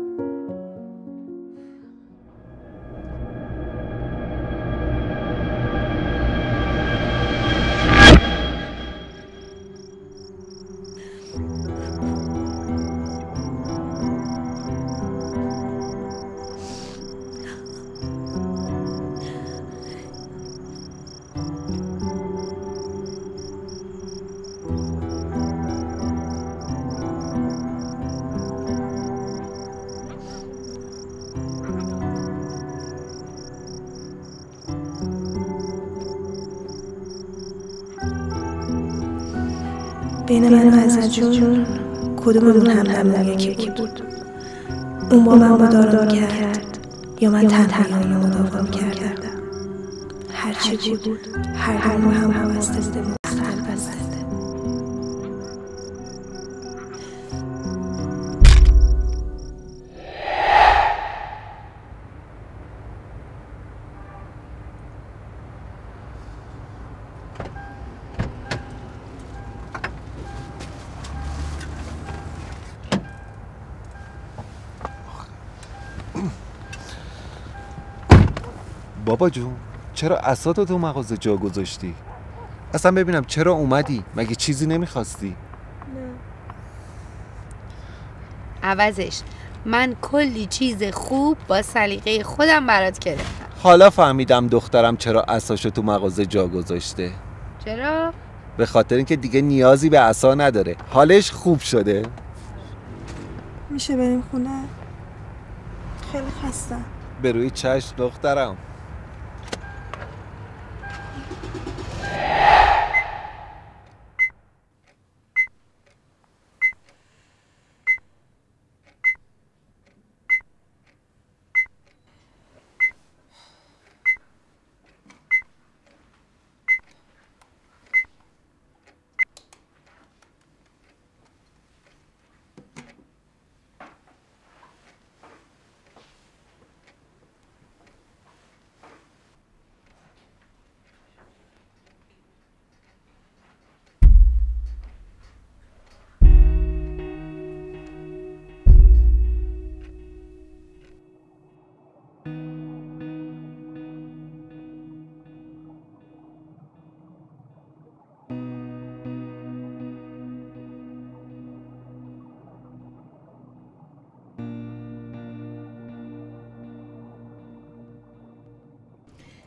بین من و عزیز جون کدوممون هم یکی بود؟ اون با من مدارا کرد یا من تنها اونو مداوم کردم؟ هرچی بود هر دو هم هوسته مختلف بسته. بابا جون چرا عصاتو تو مغازه جا گذاشتی؟ اصلا ببینم چرا اومدی؟ مگه چیزی نمیخواستی؟ نه. عوضش من کلی چیز خوب با سلیقه خودم برات گرفتم. حالا فهمیدم دخترم چرا عصاشو تو مغازه جا گذاشته. چرا؟ به خاطر اینکه دیگه نیازی به عصا نداره، حالش خوب شده. میشه بریم خونه؟ خیلی خستم. به روی چشم دخترم.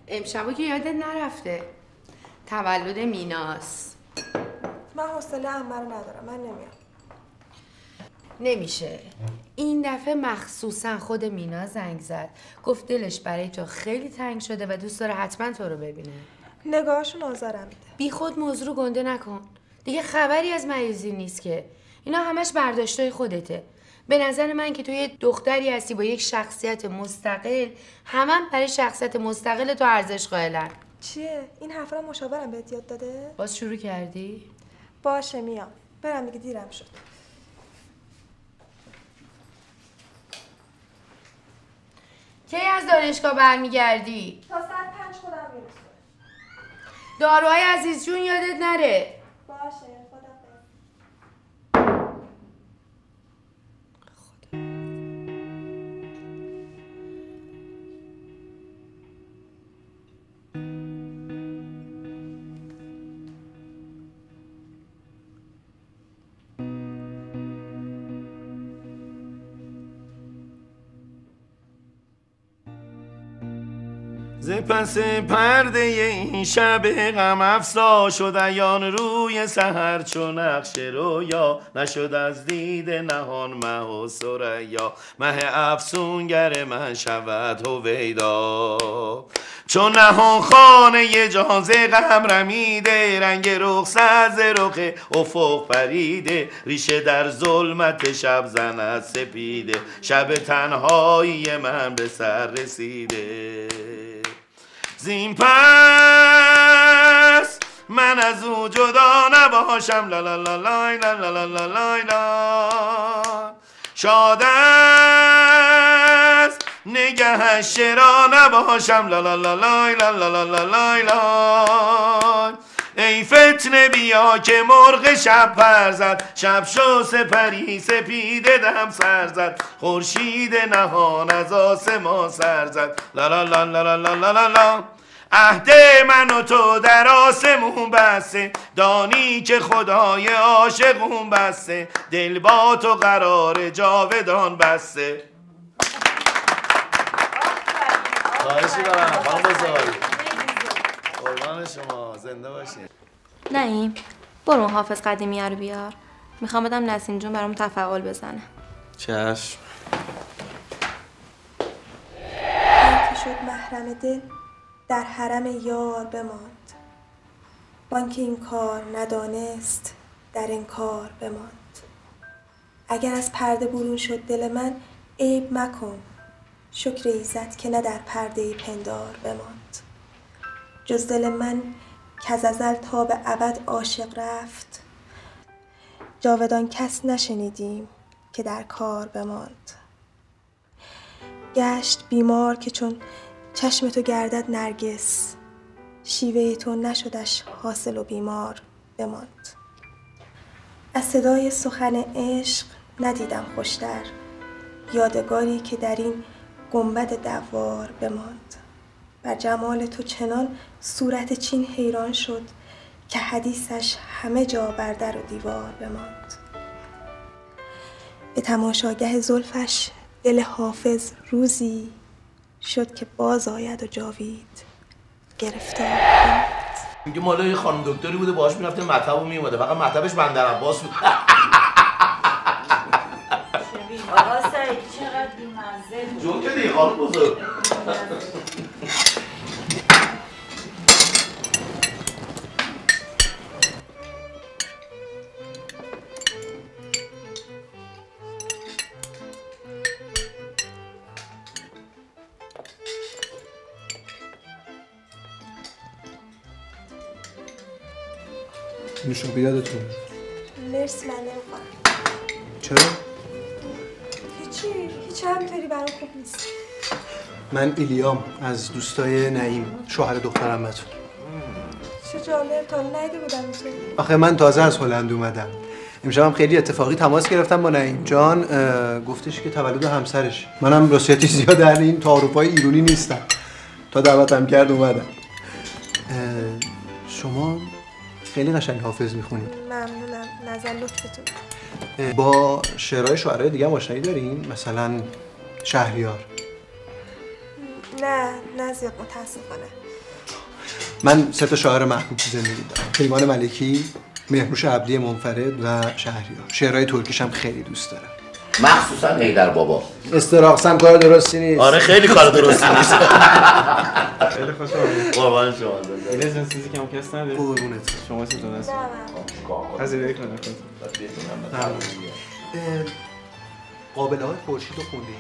امشبو که یادت نرفته تولد میناست. من حوصله عمه رو ندارم، من نمیام. نمیشه. این دفعه مخصوصا خود مینا زنگ زد، گفت دلش برای تو خیلی تنگ شده و دوست داره حتما تو رو ببینه. نگاهشون آزارم میده. بی خود موضوع رو گنده نکن. دیگه خبری از مریضی نیست که. اینا همش برداشتای خودته. به نظر من که تو یه دختری هستی با یک شخصیت مستقل، همه برای شخصیت مستقل تو ارزش قائلن. چیه؟ این حرفا رو مشاورم بهت یاد داده؟ باز شروع کردی؟ باشه میام. برم دیگه دیرم شد. کی از دانشگاه برمیگردی؟ تا ساعت 5 خودم میرسم. داروهای عزیز جون یادت نره. باشه. ز پس پرده این شب غم افزا شد عیان روی سحر چو نقش رویا نشد از دید نهان مه و ثریا مه افسونگر من شود هویدا چون نهان خانه جان ز غم رمیده رنگ رخصت ز رخ افق پریده ریشه در ظلمت شب زند سپیده شب تنهایی من به سر رسیده زین پس من از او جدا نباشم لا لا لا لا لا لا لا لا لا شاد است نگهش چرا نباشم لا لا لا لا لا لا لا لا لا ای فتنه بیا که مرغ شب پر زد شب شو سپری سپیده دم سر زد خورشید نهان از آسمان سر زد لا لا لا لا لا لا لا لا عهد من و تو در آسمون بسته دانی که خدای عاشقون بسته دل با تو قرار جاودان بسته خواهشی دارم خانم بزرگ قربان شما زنده باشید نعیم برو اون حافظ قدیمی رو بیار میخوام بدم نسیم جون برام تفاعل بزنه چشم که شد محرم دل در حرم یار بماند بانکه این کار ندانست در انکار بماند اگر از پرده برون شد دل من عیب مکن شکر ایزد که نه در پرده پندار بماند جز دل من کز ازل تا به ابد عاشق رفت جاودان کس نشنیدیم که در کار بماند گشت بیمار که چون چشم تو گردد نرگس شیوه تو نشدش حاصل و بیمار بماند از صدای سخن عشق ندیدم خوشتر یادگاری که در این گنبد دوار بماند بر جمال تو چنان صورت چین حیران شد که حدیثش همه جا بر در و دیوار بماند به تماشاگه زلفش دل حافظ روزی شد که باز آید و جاوید گرفتار بماند میگه مالا یه خانم دکتری بوده باهاش میرفته مطب و میومده فقط مطبش بندر عباس بود آقا سعید چقدر بی‌مزه بود جون که دیگه خانم بزرگ نوشابه یادتون مرسی من نمیخورم چرا؟ هیچ همینطوری برام خوب نیست من ایلیام از دوستای نعیم شوهر دختر عمتون چه جالب تا ندیده بودم اینطوری آخه من تازه از هلند اومدم امشبم خیلی اتفاقی تماس گرفتم با نعیم جان گفتش که تولد همسرش منم راستیتی زیاد در این تعارفای ایرونی نیستم تا دعوتم کرد اومدم شما خیلی قشنگ حافظ میخونید ممنونم نظر لطفتون با شعرهای شعرهای دیگه هم آشنایی دارین مثلا شهریار نه زیاد متاسفانه من 3 تا شاعر محبوب تو زندگی دارم: پیمان ملکی، مهرنوش عبدی منفرد و شهریار. شعرهای ترکیش هم خیلی دوست دارم، مخصوصا حیدر بابا. استراقسم کار درستی نیست. آره خیلی کار درستی نیست. خیلی خوش آمدید. قربان شما. اینا جان چیزی کم کس نداری؟ قربونت. شما چطور هستید؟ پذیرایی کنید خودتون. قابله‌های خورشید رو خوندی؟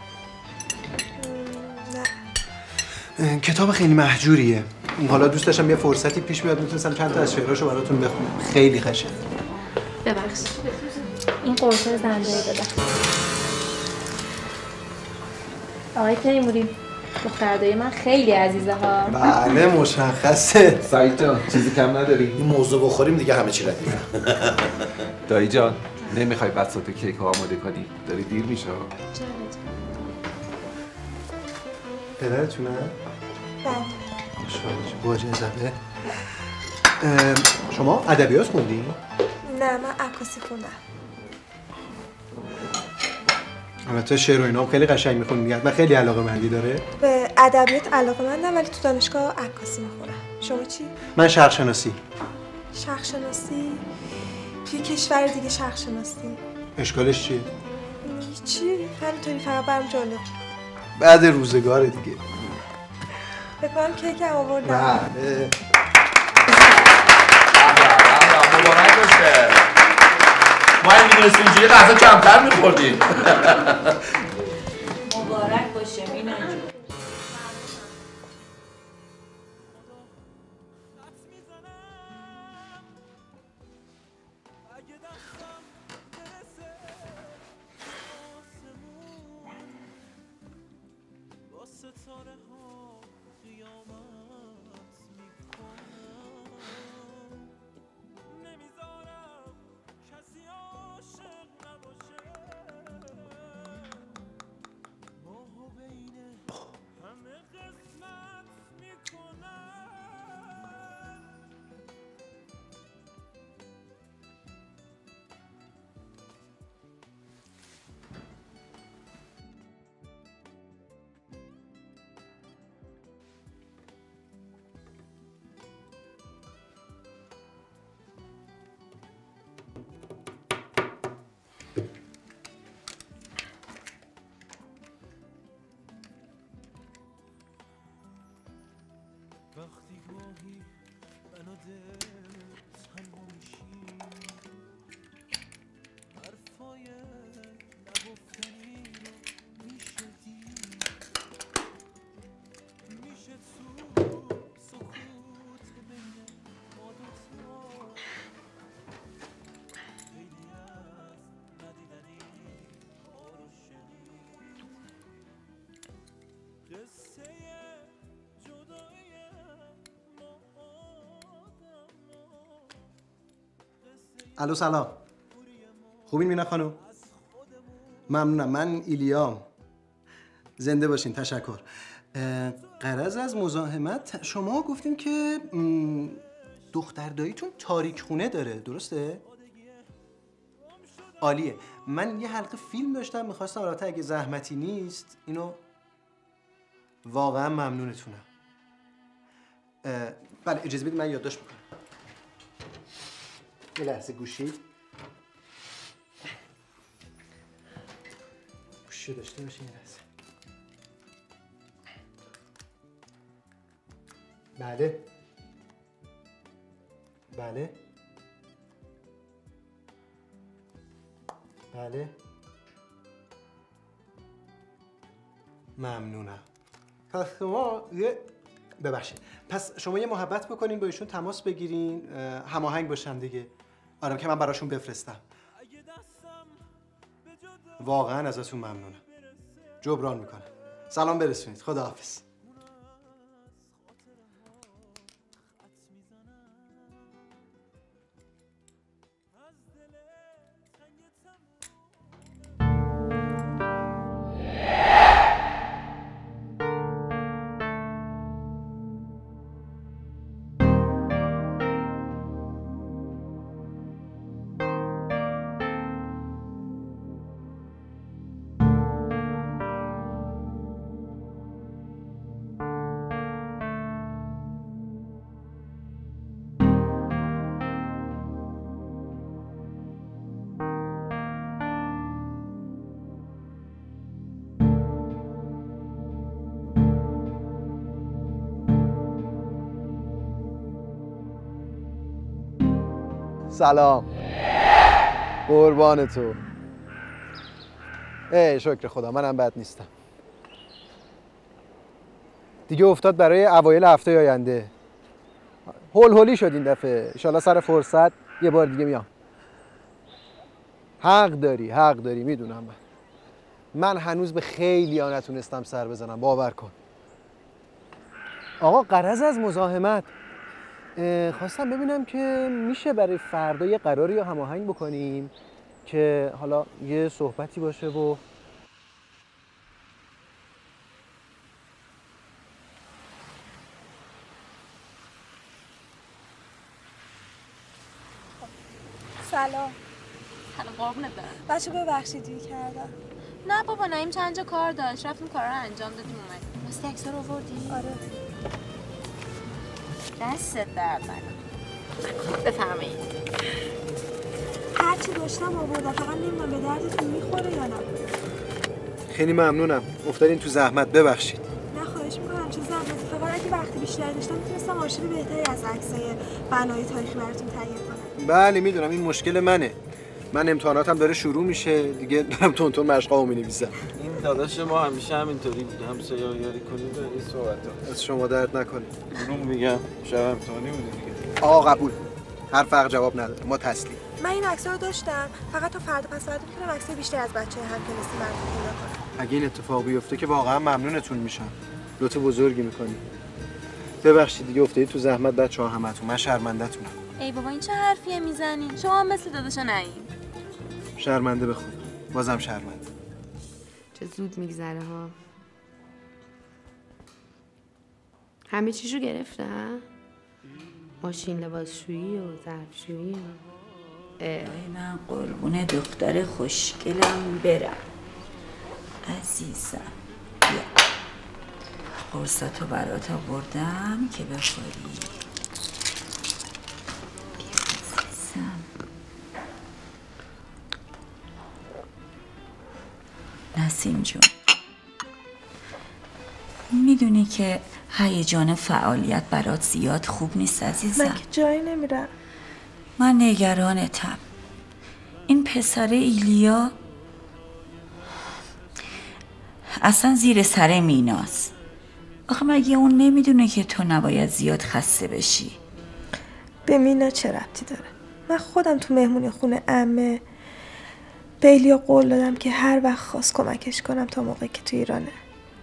نه. کتاب خیلی محجوریه. حالا دوست داشتم یه فرصتی پیش بیاد میتونستم چند تا از شعراشو براتون بخونم. خیلی قشنگه. ببخشید این قرصه زنجانی بده. آقای تیموری، دختردایی من خیلی عزیزه ها. بله مشخصه. سعید جان چیزی کم نداری؟ این موضوع بخوریم دیگه همه چی ردیفه. دایی جان نمیخوای بساط کیک ها آماده کنی؟ داری دیر میشه. پدرتونه؟ بله. با اجازه. شما ادبیات خوندی؟ نه من عکاسی خوندم. البته شعر و اینا خیلی قشنگ میخونی میگن. من خیلی علاقه‌مندی داره. به ادبیات علاقه‌مندم ولی تو دانشگاه عکاسی میخونم. شما چی؟ من شرق شناسی. شرق شناسی؟ توی کشور دیگه شرق شناسی؟ اشکالش چیه؟ چی؟ همینطوری فقط برم جلو. بعد روزگار دیگه. فکر کنم کیکم آوردم. بله. مبارک باشه. ما این میدونستیم اینجوری غذا کمتر میخوردیم. مبارک باشه مینا جون. الو سلام. خوبین مینا خانم؟ ممنونم. من ایلیام. زنده باشین. تشکر. غرض از مزاحمت شما گفتین که دخترداییتون تاریک خونه داره، درسته؟ عالیه. من یه حلقه فیلم داشتم میخواستم، البته اگه زحمتی نیست اینو واقعا ممنونتونم. بله اجازه بدید من یادداشت میکنم. یه لحظه گوشی داشته باشین. یه لحظه. بله بله بله ممنونم. پس شما ببخشید. پس شما یه محبت بکنین با ایشون تماس بگیرین، هماهنگ باشن دیگه. آره که من براشون بفرستم. واقعا ازتون ممنونم. جبران میکنم. سلام برسونید. خداحافظ. سلام. قربان تو. شکر خدا، منم بد نیستم. دیگه افتاد برای اوایل هفته آینده. هول شد این دفعه. ان شاءالله سر فرصت یه بار دیگه میام. حق داری میدونم. من هنوز به خیلی ها نتونستم سر بزنم، باور کن. آقا غرض از مزاحمت خواستم ببینم که میشه برای فردا یه قراری یا هماهنگ بکنیم که حالا یه صحبتی باشه و سلام. سلام قربونت برم. بچه ببخشید دیر کردم. نه بابا نعیم چند جا کار داشت، رفتیم کارا رو انجام دادیم اومدیم. راستی عکس‌ها رو آوردی؟ آره. دستت درد نکنه. بفرمایید. هرچی داشتم آوردم، فقط نمیدونم به دردتون میخوره یا نه. خیلی ممنونم. افتادین تو زحمت، ببخشید. نه خواهش میکنم، چه زحمتی. فقط اگه وقتی بیشتر داشتم میتونستم آرشیو بهتری از عکسای بنای تاریخی براتون تهیه کنم. بله میدونم، این مشکل منه. من امتحاناتم داره شروع میشه دیگه، دارم تون مشقامو مینویسم. این داداش ما همیشه همینطوری بود، همسایه‌ها یاری کنید و این صحبت‌ها. از شما درد نکنه. اونم میگم شب امتحانی بوده دیگه. آقا قبول. هر فرق جواب نداره، ما تسلیم. من این عکس‌ها رو داشتم، فقط تا فردا پس فردا میتونم عکسای بیشتر از بچه‌های همکلاسی براتون پیدا کنم. اگه این اتفاق بیفته که واقعا ممنونتون میشم. لطف بزرگی میکنی. ببخشید دیگه افتادید تو زحمت بچه‌ها همتون. من شرمنده‌تونم. ای بابا این چه حرفیه میزنی؟ شما هم مثل داداش نعیم. شرمنده به خدا. بازم شرمنده. چه زود میگذره ها. همه چیشو گرفته ها؟ ماشین لباسشویی و ظرفشویی ای من قربون دختر خوشگلم برم. عزیزم بیا قرصاتو برات آوردم که بخوری. عزیزم نسیم جون، میدونی که هیجان فعالیت برات زیاد خوب نیست عزیزم. من که جایی نمیرم. من نگرانتم. این پسر ایلیا اصلا زیر سر میناست. آخه مگه اون نمیدونه که تو نباید زیاد خسته بشی؟ به مینا چه ربطی داره؟ من خودم تو مهمونی خونه عمه به ایلیا قول دادم که هر وقت خواست کمکش کنم تا موقعی که تو ایرانه.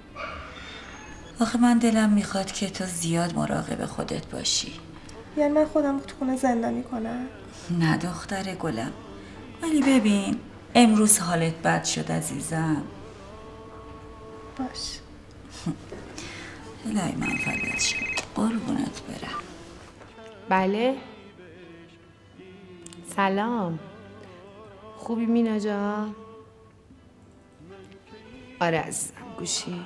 آخه من دلم میخواد که تو زیاد مراقب خودت باشی. یعنی من خودم تو خونه زندانی کنم؟ نه دختر گلم، ولی ببین امروز حالت بد شد عزیزم. باش. الهی من فدات شم، قربونت برم. بله سلام، خوبی مینا جان؟ آره عزیزم گوشی.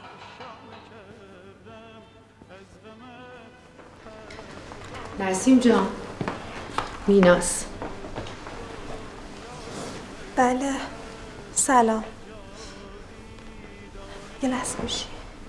نسیم جان میناس. بله سلام. یه لحظه گوشی.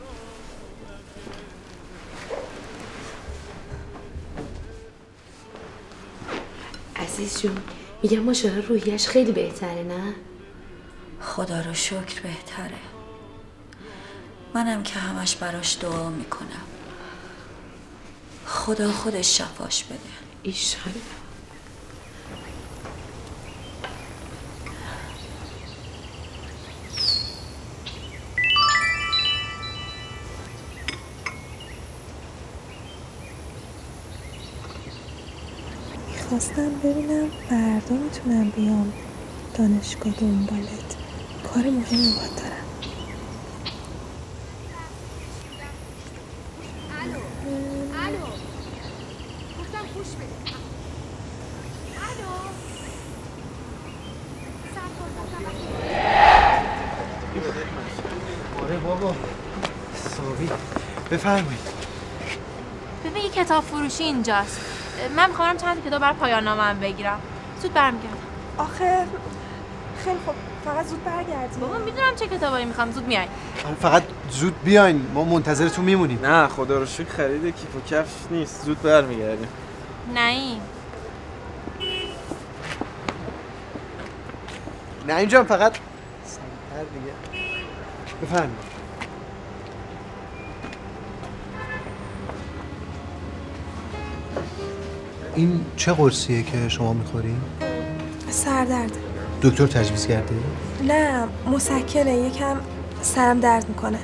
عزیز جون میگم ماشاءالله روحیش خیلی بهتره نه؟ خدا رو شکر بهتره. منم که همش براش دعا میکنم خدا خودش شفاش بده. ایشالله. خواستم ببینم فردا میتونم بیام دانشگاه دنبالت، کار مهمی باید دارم. الو گفتم گوش بده. الو آره بابا ساوی بفرمایید. ببین یه کتاب فروشی اینجاست. من میخوام چند کتاب برای پایان نامه‌ام بگیرم. زود برمیگردم. آخه خیلی خوب فقط زود برگردی. بابا میدونم چه کتابایی میخوام، زود میای. فقط زود بیاین، ما منتظرتون میمونیم. نه خدا رو شکر خرید کیف و کفش نیست، زود برمیگردیم. نعیم نه اینجا فقط سریع‌تر دیگه. بفرمایید. این چه قرصیه که شما میخورین؟ سردرده. دکتر تجویز کرده؟ نه مسکنه، یکم سرم درد میکنه.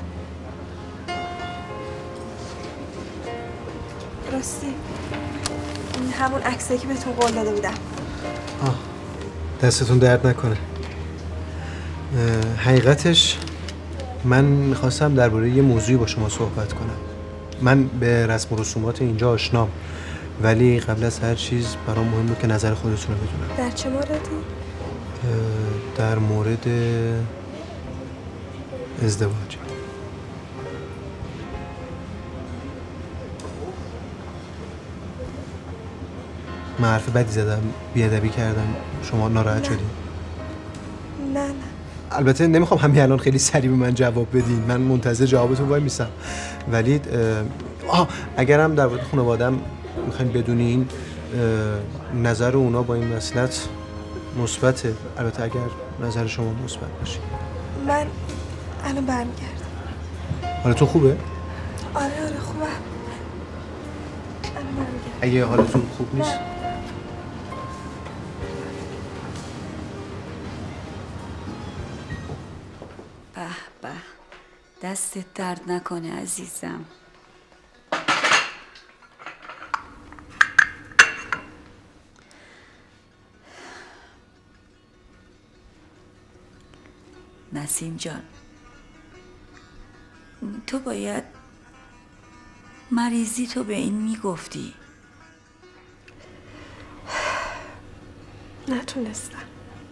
راستی این همون عکسایی که بهتون قول داده بودم. دستتون درد نکنه. حقیقتش من میخواستم درباره یه موضوعی با شما صحبت کنم. من به رسم و رسومات اینجا آشنام، ولی قبل از هر چیز برام مهمه که نظر خودتون رو بدونم. در چه موردی؟ در مورد ازدواج. من حرف بدی زدم، بیادبی کردم، شما ناراحت شدین؟ نه. البته نمیخوام همین الان خیلی سریع به من جواب بدین، من منتظر جوابتون وای میسم. ولی اگرم در مورد خانواده‌ام میخواین بدونین، نظر اونا با این مسئلت مثبته. البته اگر نظر شما مثبت باشه. من الان برمیگردم. حالتون خوبه؟ آره خوبه. الان برمیگردم. اگه حالتون خوب نیست به دستت درد نکنه عزیزم. نسیم جان، تو باید مریضی تو به این میگفتی. نتونستم.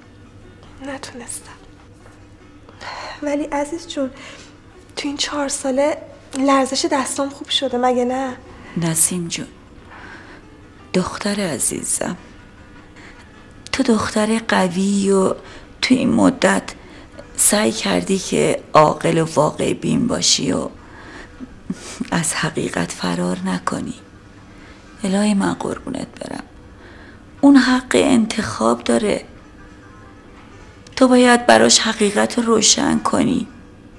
ولی عزیز جون تو این 4 ساله لرزش دستام خوب شده مگه نه؟ نسیم جون دختر عزیزم، تو دختر قوی و تو این مدت سعی کردی که عاقل و واقع بین باشی و از حقیقت فرار نکنی. الهی من قربونت برم، اون حق انتخاب داره. تو باید براش حقیقت رو روشن کنی.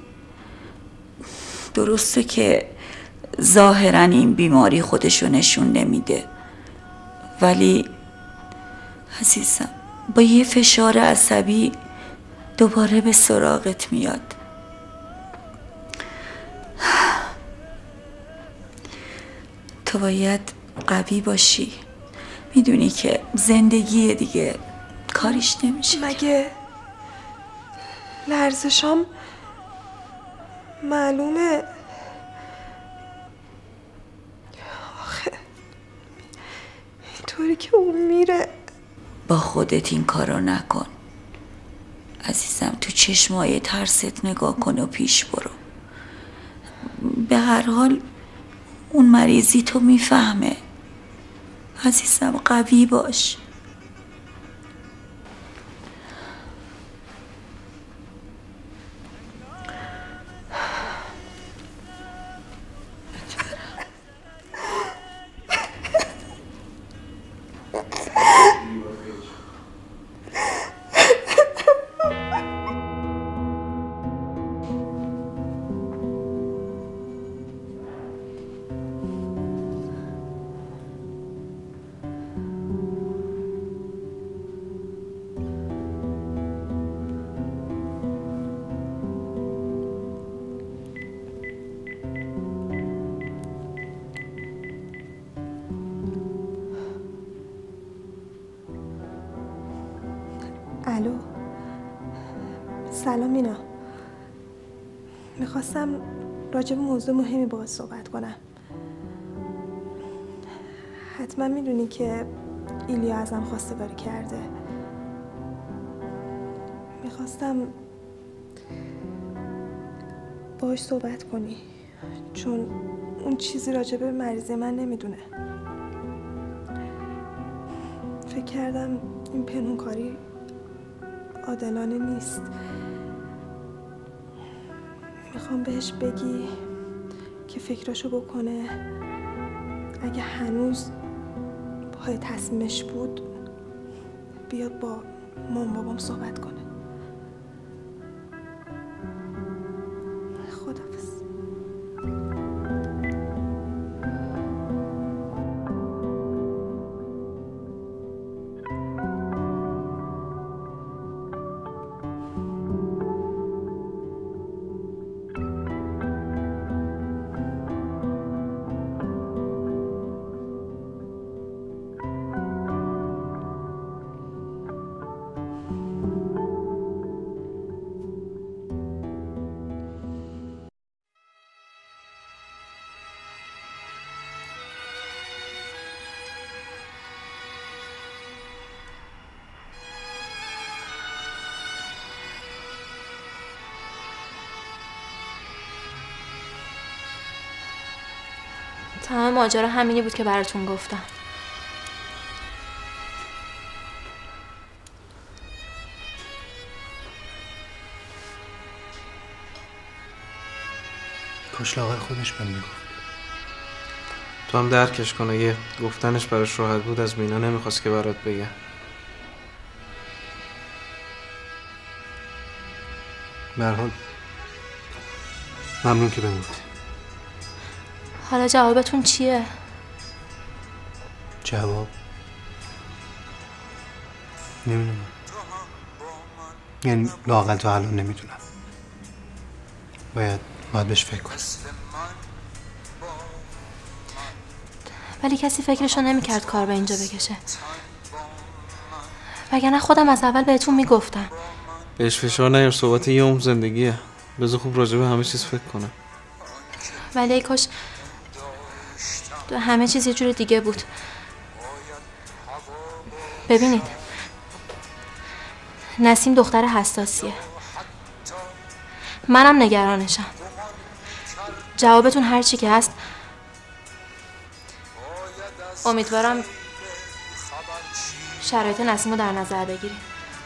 درسته که ظاهراً این بیماری خودشو نشون نمیده، ولی عزیزم با یه فشار عصبی دوباره به سراغت میاد. تو باید قوی باشی. میدونی که زندگی دیگه کاریش نمیشه. مگه لرزشام معلومه؟ آخه اینطوری که اون میره. با خودت این کارو نکن عزیزم. تو چشمای ترست نگاه کن و پیش برو. به هر حال اون مریضی تو میفهمه. عزیزم قوی باش. الو سلام مینا، میخواستم راجع به موضوع مهمی باهات صحبت کنم. حتما میدونی که ایلیا ازم خواستگاری کرده. میخواستم باهاش صحبت کنی چون اون چیزی راجع به مریضی من نمیدونه. فکر کردم این پنهونکاری عادلانه نیست. میخوام بهش بگی که فکراشو بکنه. اگه هنوز پای تصمیمش بود بیاد با مام بابام صحبت کنه. تمام ماجرا همینی بود که براتون گفتم. کاش لاغر خودش بهم میگفت. تو هم درکش کن، اگه گفتنش براش راحت بود از مینا نمیخواست که برات بگه. به هر حال ممنون که بهم گفتی. حالا جوابتون چیه؟ جواب نمیدونم، یعنی لااقل تا الان نمیدونم. باید بهش فکر کنم. ولی کسی فکرشو نمیکرد کار به اینجا بکشه، وگرنه خودم از اول بهتون میگفتم. بهش فشار نیار، صحبت یه عمر زندگیه. بذار خوب راجع به همه چیز فکر کنم. ولی ای کاش همه چیز یه جور دیگه بود. ببینید، نسیم دختر حساسیه، منم نگرانشم. جوابتون هر چی که هست، امیدوارم شرایط نسیم رو در نظر بگیریم.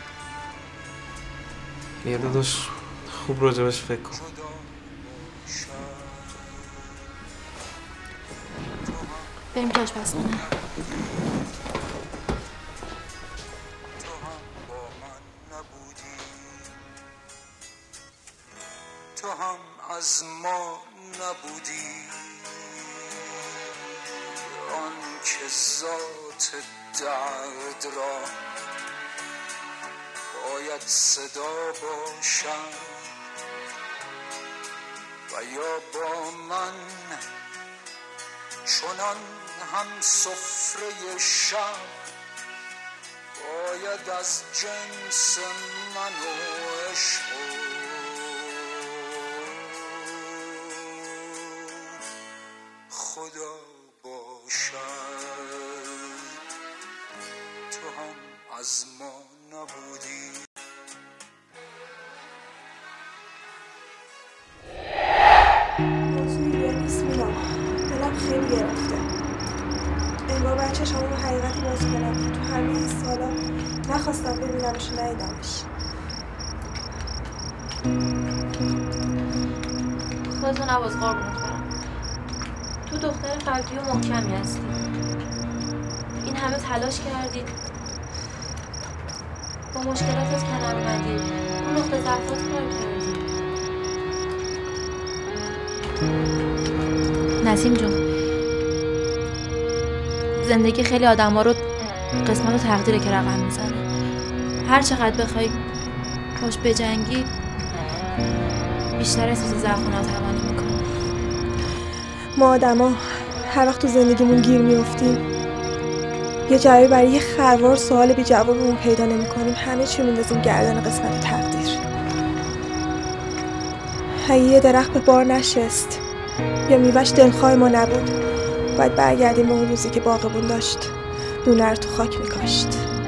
یه داداش خوب راجبش فکر کن. بریم که آشپزخونه. تو هم از ما نبودی، آن که ذات درد را باید صدا باشم و یا با من چنان هم سفره شب باید از جنس من و عشق خدا باشد. تو هم از ما نبودی. موضوعی نیست مینا، دلم خیلی گرفته. انگار بچه شما رو حقیقتی باز کنم. تو همه این سالا نخواستم ببینمش و ندیدمش. خودتو نباز قربونت برم. تو دختر قوی و محکمی هستی. این همه تلاش کردید، با مشکلاتت کنار اومدی، اون نقطه ضعفات کار کردی. نسیم جون، زندگی خیلی آدم رو قسمت و تقدیره که رقم میزنه. هر چقدر بخوای باش بجنگی بیشتر احساس ضعف و ناتوانی میکنی. ما آدما هر وقت تو زندگیمون گیر میافتیم، یه جوابی برای یه خروار سوال بی جوابمون پیدا نمی‌کنیم، همه چی میندازیم گردن قسمت تقدیر. اگه یه درخت به بار نشست یا میوه‌اش دلخواه ما نبود، باید برگردیم به اون روزی که باغبون داشت دونه رو تو خاک میکاشت.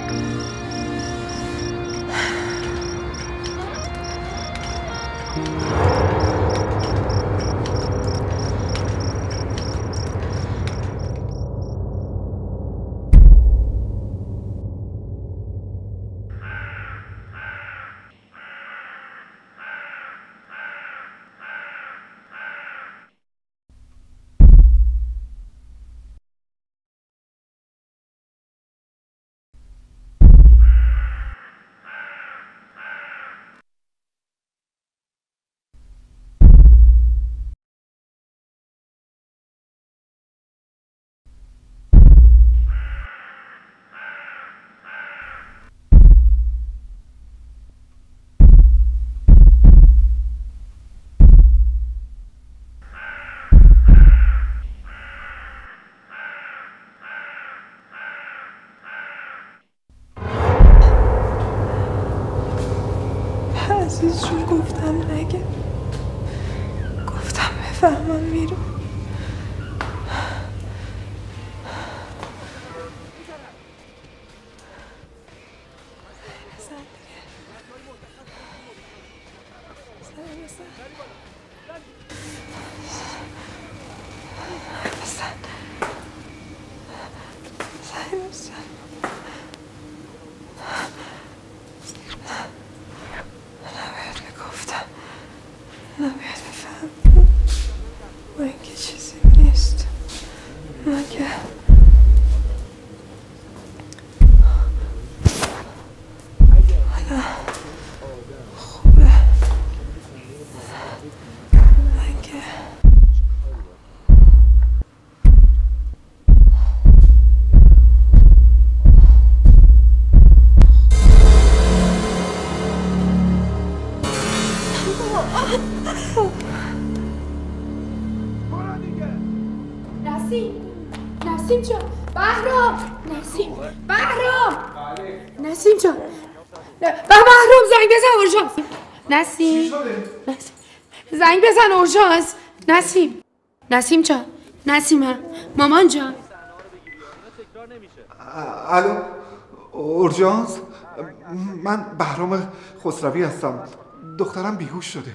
عزیزشون گفتم نگه، گفتم بفهمم میرم. نباید بفهم من که چیزی نیست من که حالا خوبه من که نسیم جان بهرام نسیم جان بهرام زنگ بزن اورژانس نسیم زنگ بزن اورژانس نسیم جان نسیمم مامان جان الو اورژانس من بهرام خسروی هستم دخترم بیهوش شده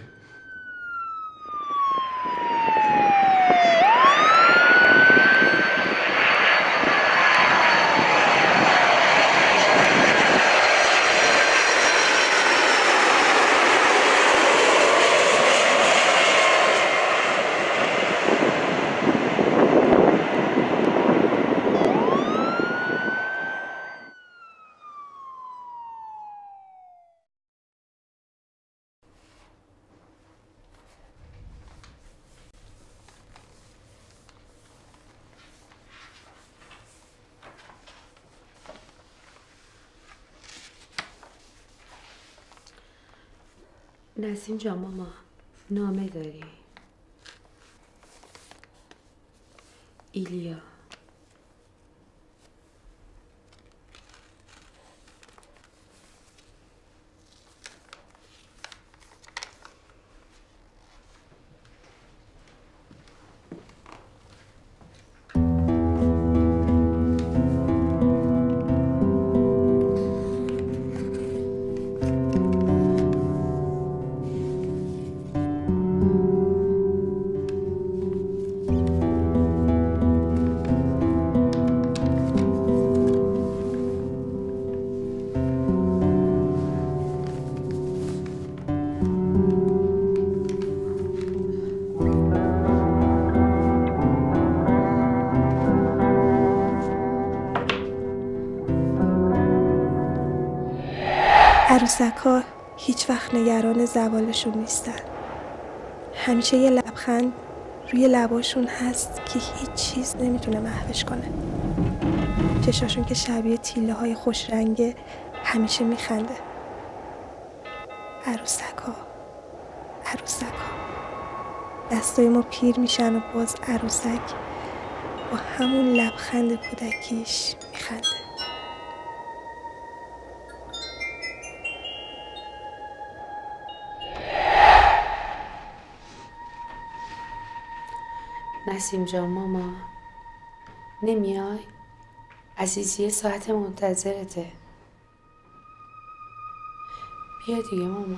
نسیم جان ماما نامه داری ایلیا عروسک‌ها هیچ وقت نگران زوالشون نیستن. همیشه یه لبخند روی لباشون هست که هیچ چیز نمیتونه محوش کنه. چشاشون که شبیه تیله های خوش رنگه همیشه میخنده. عروسک‌ها دستای ما پیر میشن و باز عروسک با همون لبخند کودکیش میخنده. نسیم جان ماما نمیای؟ عزیزی ساعت منتظرته. بیا دیگه ماما.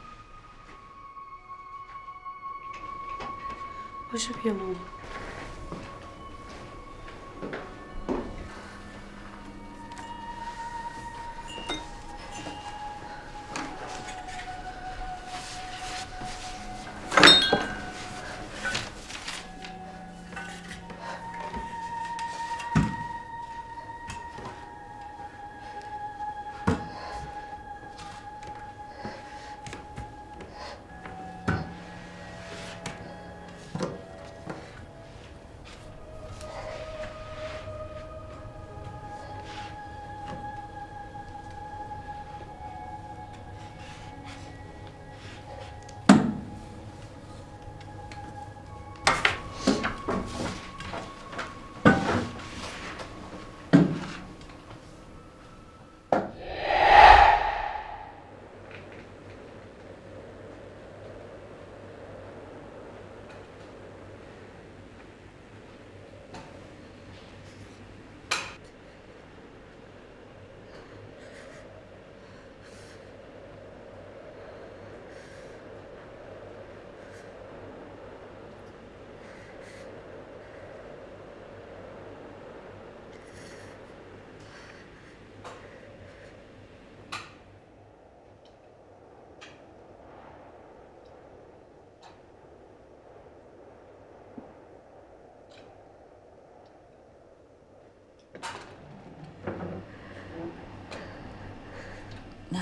باشو بیا ماما.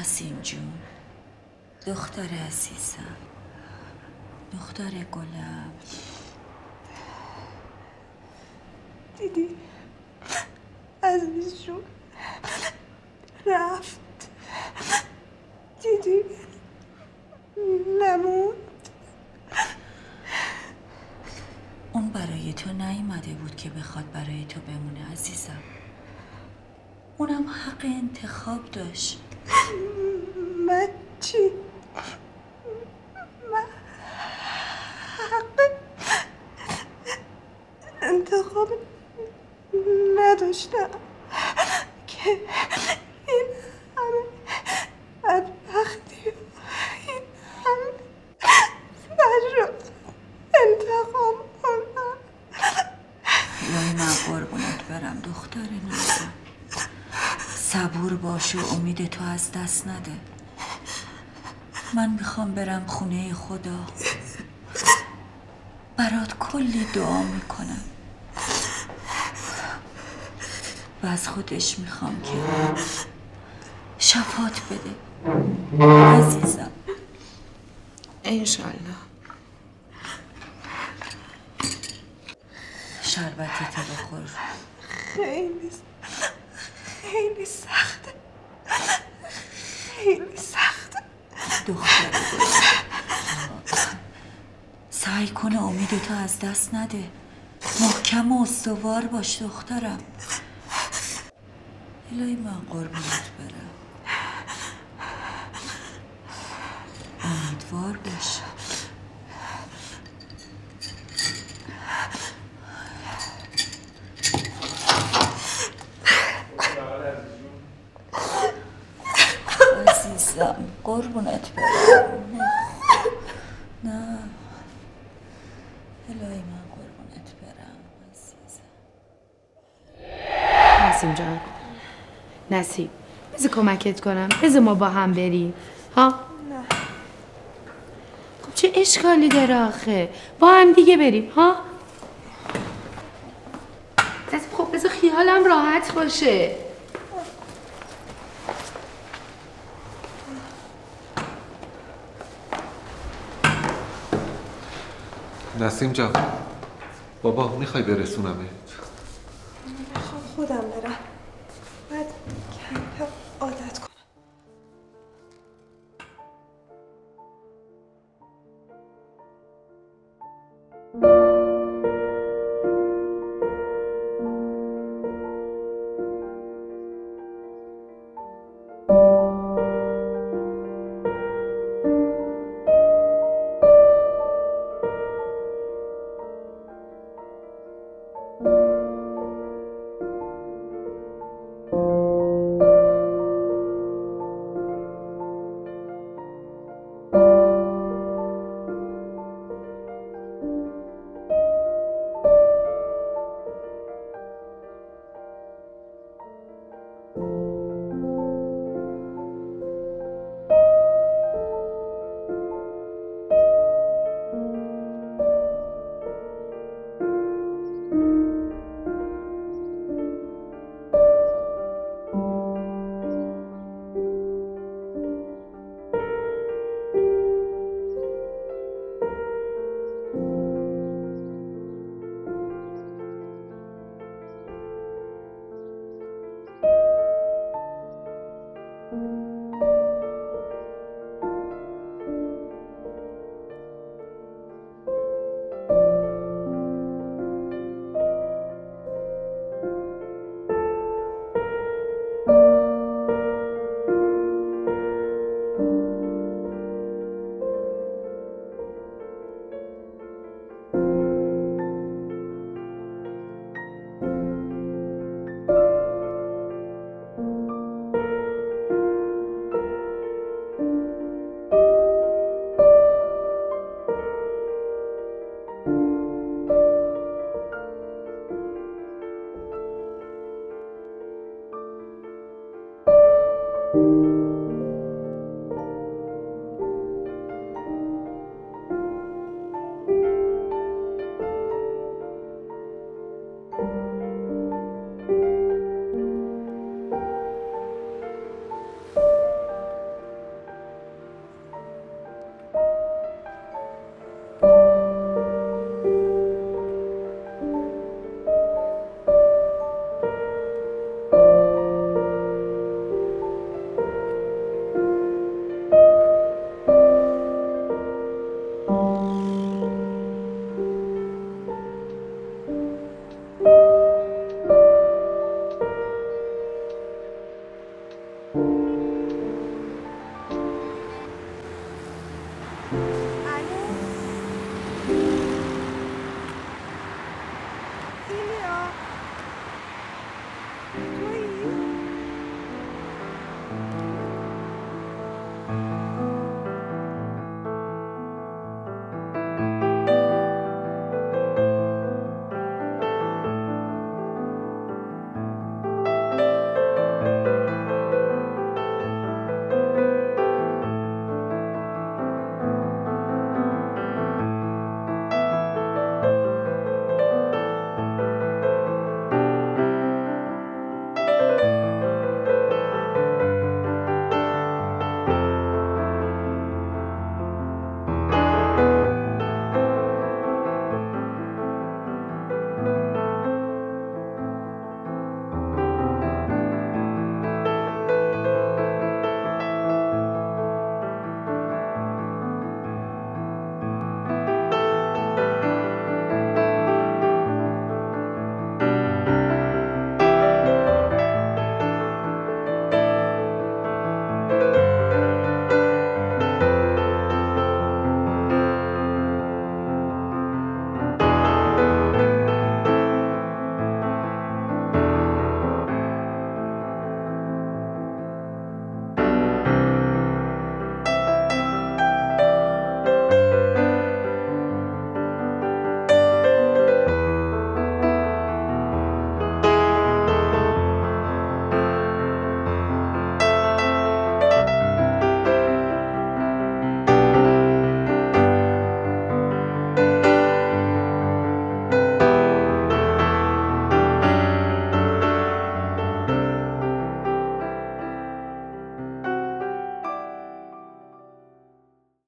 نسیم جون، دختر عزیزم، دختر گلم. دیدی عزیز جون رفت، دیدی نموند. اون برای تو نیومده بود که بخواد برای تو بمونه عزیزم. اونم حق انتخاب داشت. من چی؟ من حق انتخاب نداشتم که این همه بدبختی و این همه فجر انتخاب کنم. الهی من قربونت برم دختر نازم. صبور باش و امید تو از دست نده. من میخوام برم خونه خدا، برات کلی دعا میکنم و از خودش میخوام که شفات بده عزیزم. انشالله. شربتی تو بخور. خیلی سخته، خیلی سخته. دختر سعی کن امیدتو از دست نده. محکم و استوار باش دخترم. الهی من قربونت برم. امیدوار باش. عزیزم قربونت برم. نه الهی من قربونت برم عزیزم. نسیم جان، نسیم بذار کمکت کنم، بذار ما با هم بریم ها. نه خب چه اشکالی داره آخه؟ با هم دیگه بریم ها. خب بذار خیالم راحت باشه. نسیم جان، بابا میخوای برسونمت؟ میخوام خودم برم، باید کم کم عادت کنم. میکنم.